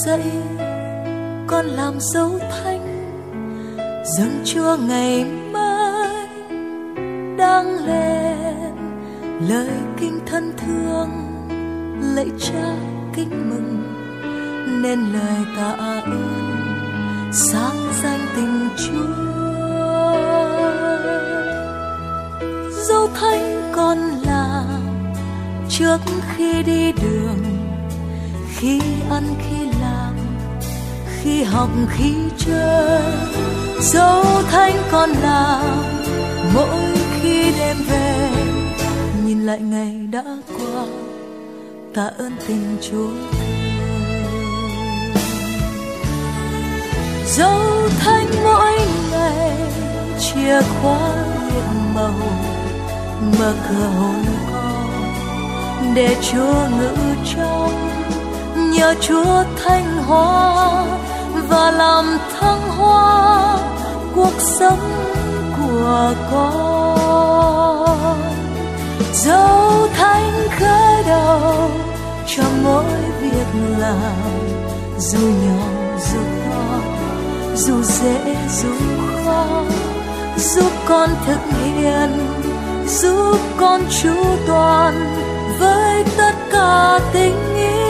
dậy con làm dấu thánh dâng chúa ngày mai đang lên lời kinh thân thương lạy cha kính mừng nên lời tạ ơn sáng danh tình chúa. Dấu thánh con làm trước khi đi đường, khi ăn khi làm, khi học khi chơi. Dấu thánh con làm mỗi khi đêm về, nhìn lại ngày đã qua, tạ ơn tình Chúa. Dấu thánh mỗi ngày chìa khóa nhiệm màu, mở cửa hồn con để Chúa ngự trong. Nhờ Chúa thanh hóa và làm thăng hoa cuộc sống của con. Dấu thánh khởi đầu cho mỗi việc làm, dù nhỏ dù to, dù dễ dù khó, giúp con thực hiện, giúp con chu toàn với tất cả tình yêu.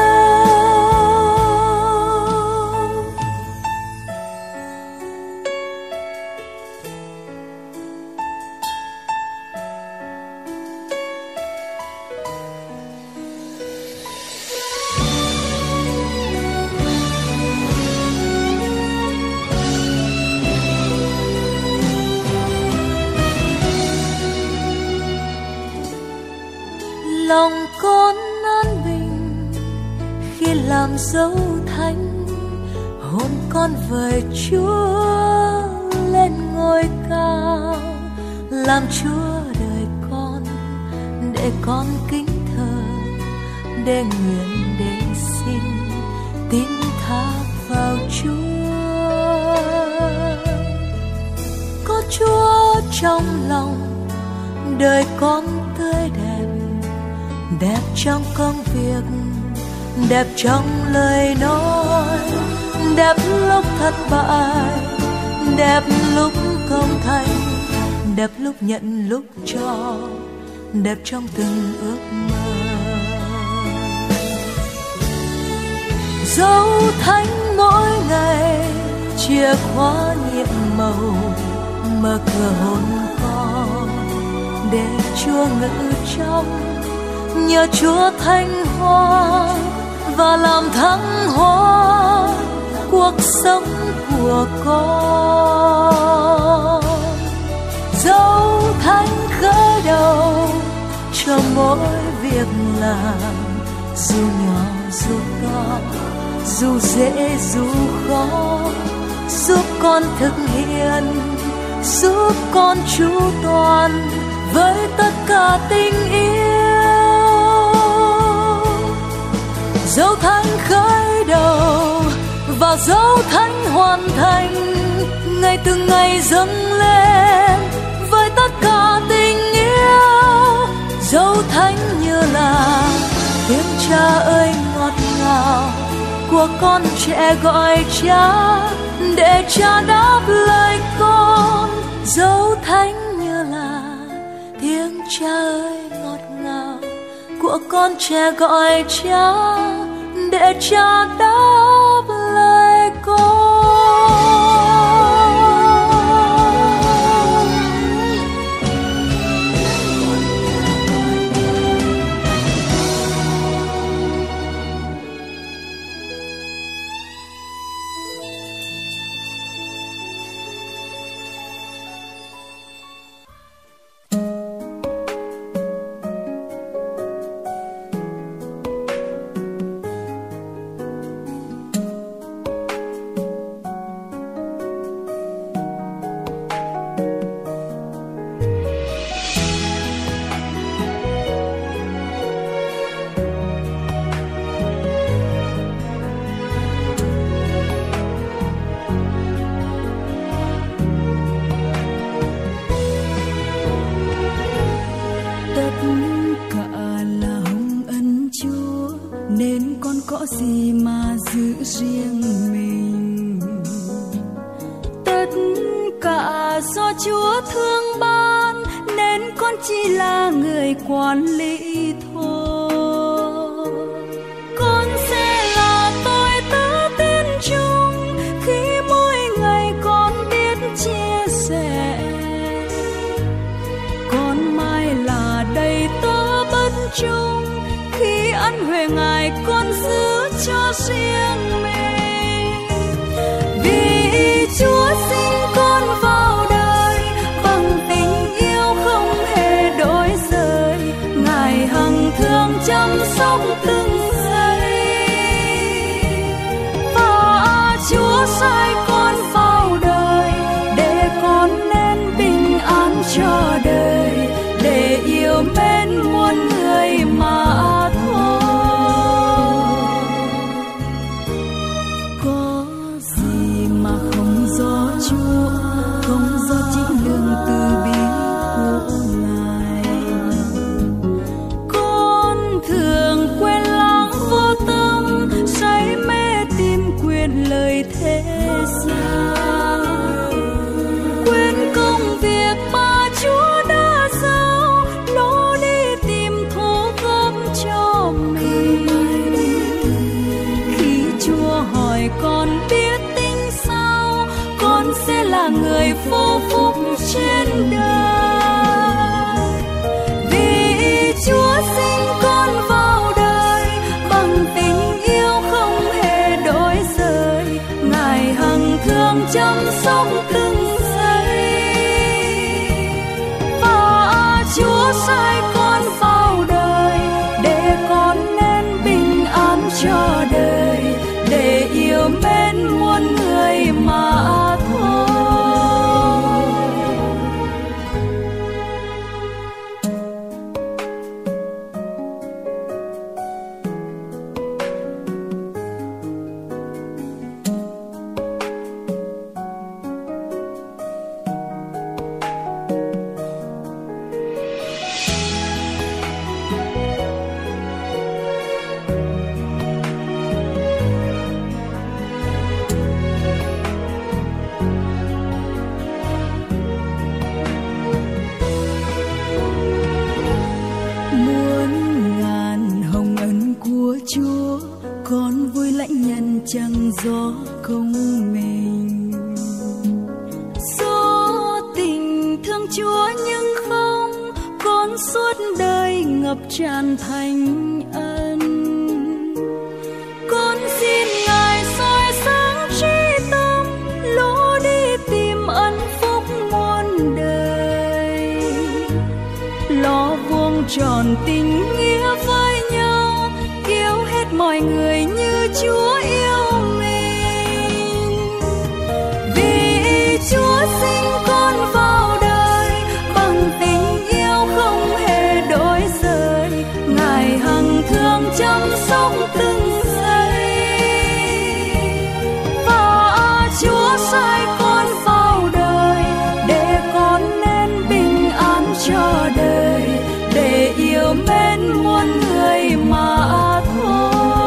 Lòng con an bình khi làm dấu thánh, hồn con với Chúa lên ngôi cao. Làm Chúa đời con để con kính thờ, để nguyện để xin tin thác vào Chúa. Có Chúa trong lòng, đời con tươi đẹp, đẹp trong công việc, đẹp trong lời nói, đẹp lúc thất bại, đẹp lúc công thành, đẹp lúc nhận lúc cho, đẹp trong từng ước mơ. Dấu thánh mỗi ngày chìa khóa nhiệm màu, mở cửa hồn con để Chúa ngự trong. Nhờ Chúa thanh hóa và làm thăng hoa cuộc sống của con. Dấu thánh khởi đầu cho mỗi việc làm, dù nhỏ dù to, dù dễ dù khó, giúp con thực hiện, giúp con chu toàn với tất cả tình yêu. Dấu thánh khởi đầu và dấu thánh hoàn thành, ngày từng ngày dâng lên với tất cả tình yêu. Dấu thánh như là tiếng cha ơi ngọt ngào của con trẻ gọi cha, để cha đáp lời con. Dấu thánh như là tiếng cha ơi ngọt ngào của con trẻ gọi cha, để cha đáp lời con. riêng mình. Tất cả do Chúa thương ban nên con chỉ là người quản lý thôi. Con sẽ là tôi tớ tin chung khi mỗi ngày con biết chia sẻ. Con mai là đầy tớ bất chung khi ân huệ Ngài con giữ cho riêng mình. Vì Chúa sinh con vào đời bằng tình yêu không hề đổi rời. Ngài hằng thương chăm sóc từng giây. Và Chúa sai con vào đời để con nên bình an cho đời, để yêu mến muôn người mà thôi. Có gì mà không do Chúa, không do chính lương từ bi của Ngài. Con thường quên lãng vô tâm, say mê tìm quyền lời thế gian, quên công việc mà Chúa đã giao, lối đi tìm thu góp cho mình. Khi Chúa hỏi con biết tính sao, con sẽ là người vô phúc trên đời. Vì Chúa sinh con vào đời bằng tình yêu không hề đổi rời. Ngài hằng thương chăm sóc từng giây. Và Chúa sai con vào đời để con nên bình an cho đời, để yêu mến muôn người mà thôi. Chúa con vui lãnh nhân chẳng gió công mình. Do tình thương Chúa nhưng không, con suốt đời ngập tràn thánh ân. Con xin Ngài soi sáng trí tâm, lối đi tìm ân phúc muôn đời. Lo vuông tròn tình nghĩa với nhau, yêu hết mọi người như Chúa yêu mình. Vì Chúa sinh con vào đời bằng tình yêu không hề đổi rời. Ngài hằng thương chăm sóc từng giây. Và Chúa sai con vào đời để con nên bình an cho đời, để yêu mến muôn người mà thôi.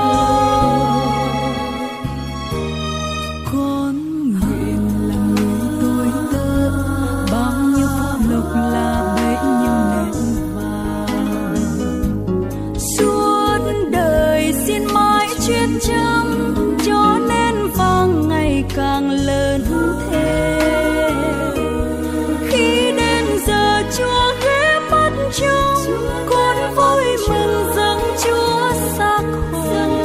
Con nguyện là người tôi tớ, bao nhiêu phúc lộc là bấy nhiêu nén vàng. Suốt đời xin mãi chuyên chăm, cho nên vàng ngày càng lớn thêm. Khi đến giờ Chúa ghé mắt trông, con vui mừng dâng Chúa xác hồn.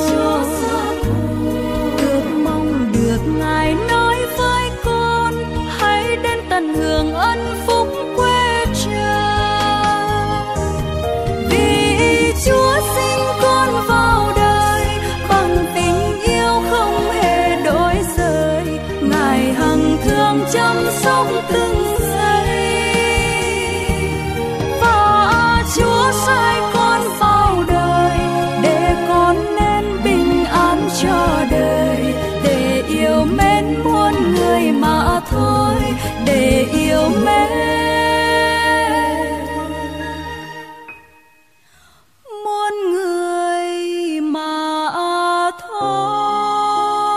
Ước mong được Ngài nói với con, hãy đến tận hưởng ân phúc quê trời. Vì Chúa sinh con vào đời bằng tình yêu không hề đổi rời. Ngài hằng thương chăm sóc từng giây. Và Chúa sai con vào đời để con nên bình an cho đời, để yêu mến muôn người mà thôi, để yêu mến muôn người mà thôi.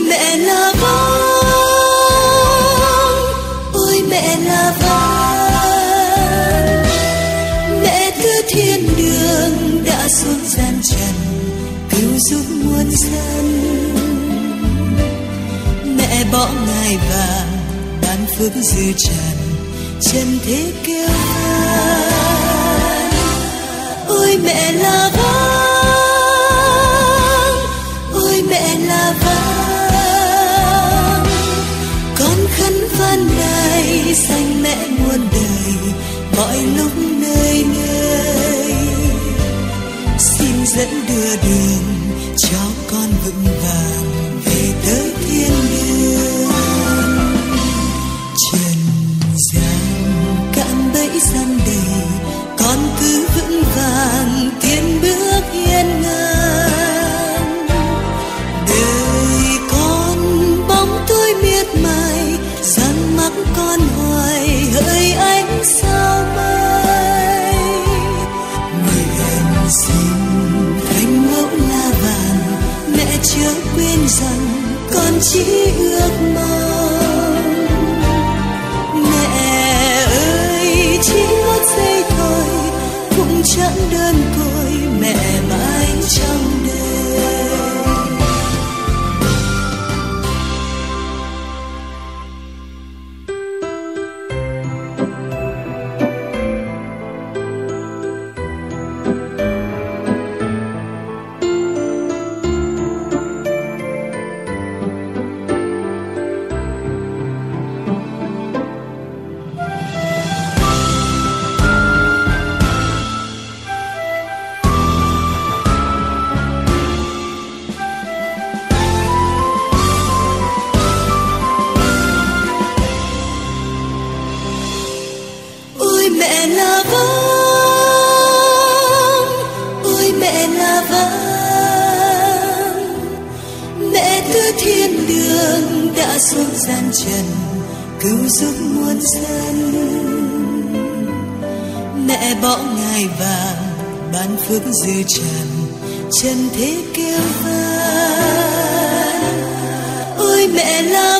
mẹ là vang, ôi mẹ là vang, mẹ từ thiên đường đã xuống gian trần cứu giúp muôn dân. Mẹ bỏ ngai vàng ban phước dư trần, trần thế kêu vang. Ôi mẹ là vang, ôi mẹ là vang, con khấn van này dành mẹ muôn đời, mọi lúc nơi nơi. Xin dẫn đưa đường cho con vững vàng về tới thiên đường. Trần gian cạm bẫy gian đầy, con cứ vững vàng tiến bước hiên ngang. Đời con bóng tối miệt mài, gian mắc con hoài hỡi ánh sao mai. Nguyện xin thánh mẫu La Vàng, mẹ chớ quên rằng con chỉ ước mong. Mẹ ơi chỉ một giây thôi cũng chẳng đơn côi, mẹ mãi trong đời. Xuống gian trần cứu giúp muôn dân. Mẹ bỏ ngai vàng ban phước dư trần, trần thế kêu vang. Ôi mẹ là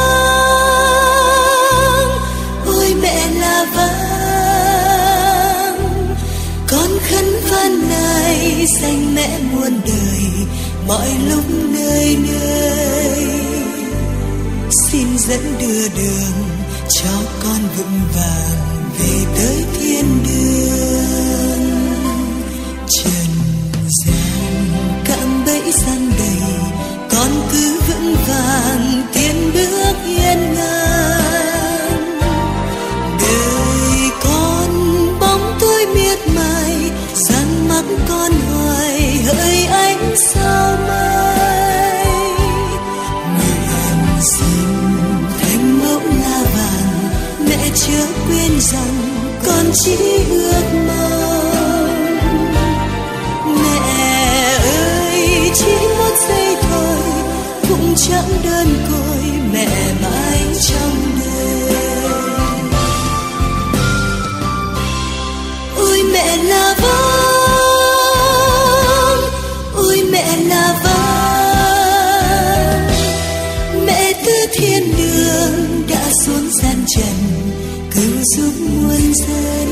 vang, ôi mẹ là vang, con khấn van này dành mẹ muôn đời, mọi lúc nơi nơi. Xin dẫn đưa đường cho con vững vàng về tới thiên đường. Trần gian cạm bẫy gian đầy, con cứ vững vàng tiến bước hiên ngang. Đời con bóng tối miệt mài, gian mắc con hoài hỡi ánh sao mai. Nguyện xin thánh mẫu La Vàng, mẹ chớ quên rằng con chỉ ước mong. Mẹ ơi chỉ một giây thôi cũng chẳng đơn côi, mẹ mãi trong đời. Ôi mẹ là vang, ôi mẹ là vang, mẹ từ thiên đường đã xuống gian trần cứu giúp muôn dân.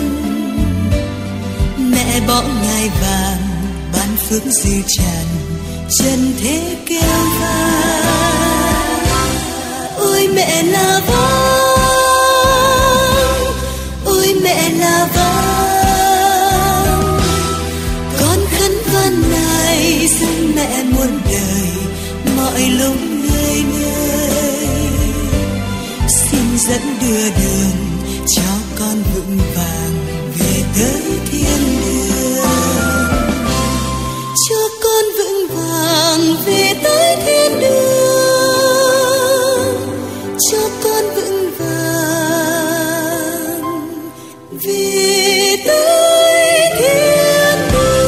Mẹ bỏ ngai vàng ban phước dư trần, trần thế kêu vang. Ôi mẹ là vang, ôi mẹ là vang, con khấn van này xin mẹ muôn đời, mọi lúc nơi nơi. Xin dẫn đưa đường cho con vững vàng về tới thiên đường, cho con vững vàng về tới thiên đường, cho con vững vàng về tới thiên đường.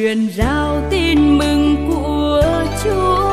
truyền rao tin mừng của Chúa.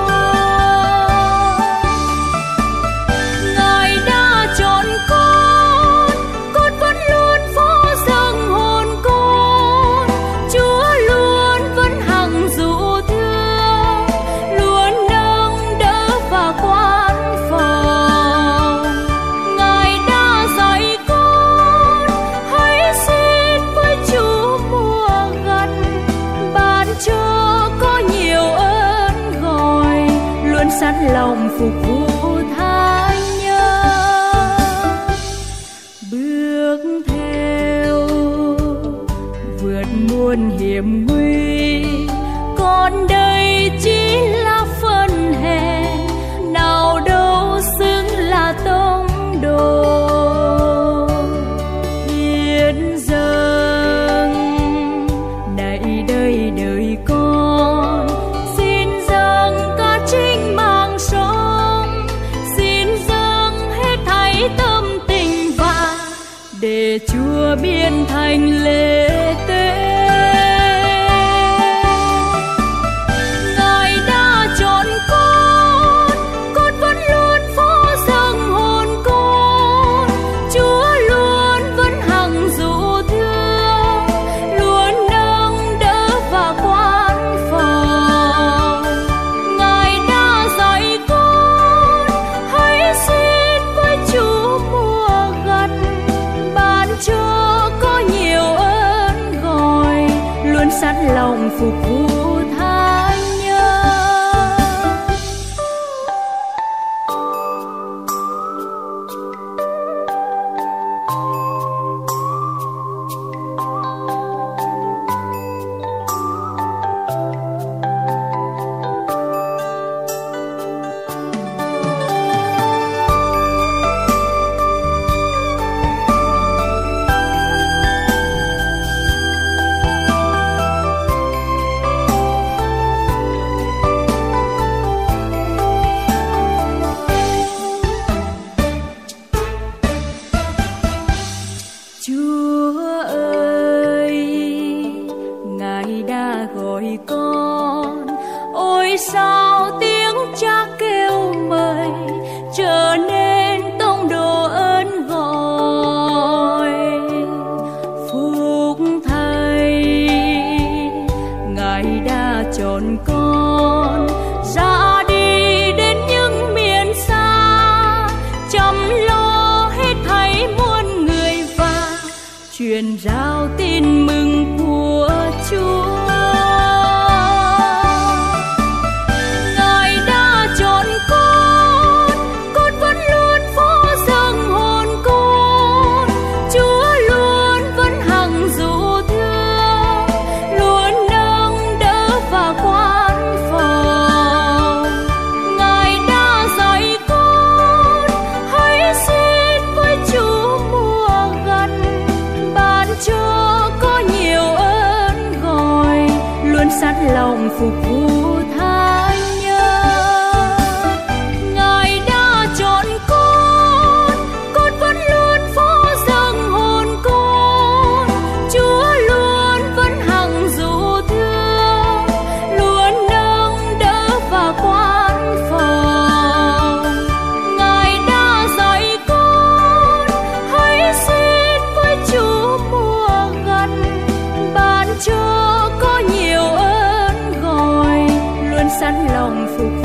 Ngài đã chọn con, con vẫn luôn phó dâng hồn con. Chúa luôn vẫn hằng dụ thương, luôn nâng đỡ và quan phòng. Ngài đã dạy con hãy xin với Chúa mùa gần, ban cho có nhiều ơn gọi, luôn sẵn lòng phục vụ tha nhân. Bước theo vượt muôn hiểm nguy, còn đây chỉ là phần hèn, nào đâu xứng là tông đồ. Hiến dâng này đây đời con, xin dâng cả chính mạng sống, xin dâng hết thảy tâm tình và để Chúa biến thành lễ tế. Ngài đã chọn con, con vẫn luôn phó dâng hồn con. Chúa luôn vẫn hằng dụ thương, luôn nâng đỡ và quan phòng. Ngài đã dạy con hãy xin với Chúa mùa gần, ban cho có nhiều ơn gọi, luôn sẵn lòng phục vụ tha nhân. Chúa ơi, Ngài đã gọi con, ôi sao tiếng Cha kêu mời, trở nên tông đồ ơn gọi. Phúc thay, Ngài đã chọn con, ra đi đến những miền xa, chăm lo hết thảy muôn người và truyền rao tin mừng của Chúa. Ngài đã chọn con, con vẫn luôn phó dâng hồn con. Chúa luôn vẫn hằng dụ thương, luôn nâng đỡ và quan phòng. Ngài đã dạy con hãy xin với Chúa mùa gần, ban cho có nhiều ơn gọi, luôn sẵn lòng phục vụ tha nhân. Ngài đã chọn con, con vẫn luôn phó dâng hồn con. Chúa luôn vẫn hằng dụ thương, luôn nâng đỡ và quan phòng. Ngài đã dạy con hãy xin với Chúa mùa gần, ban cho có nhiều ơn gọi, luôn sẵn lòng phục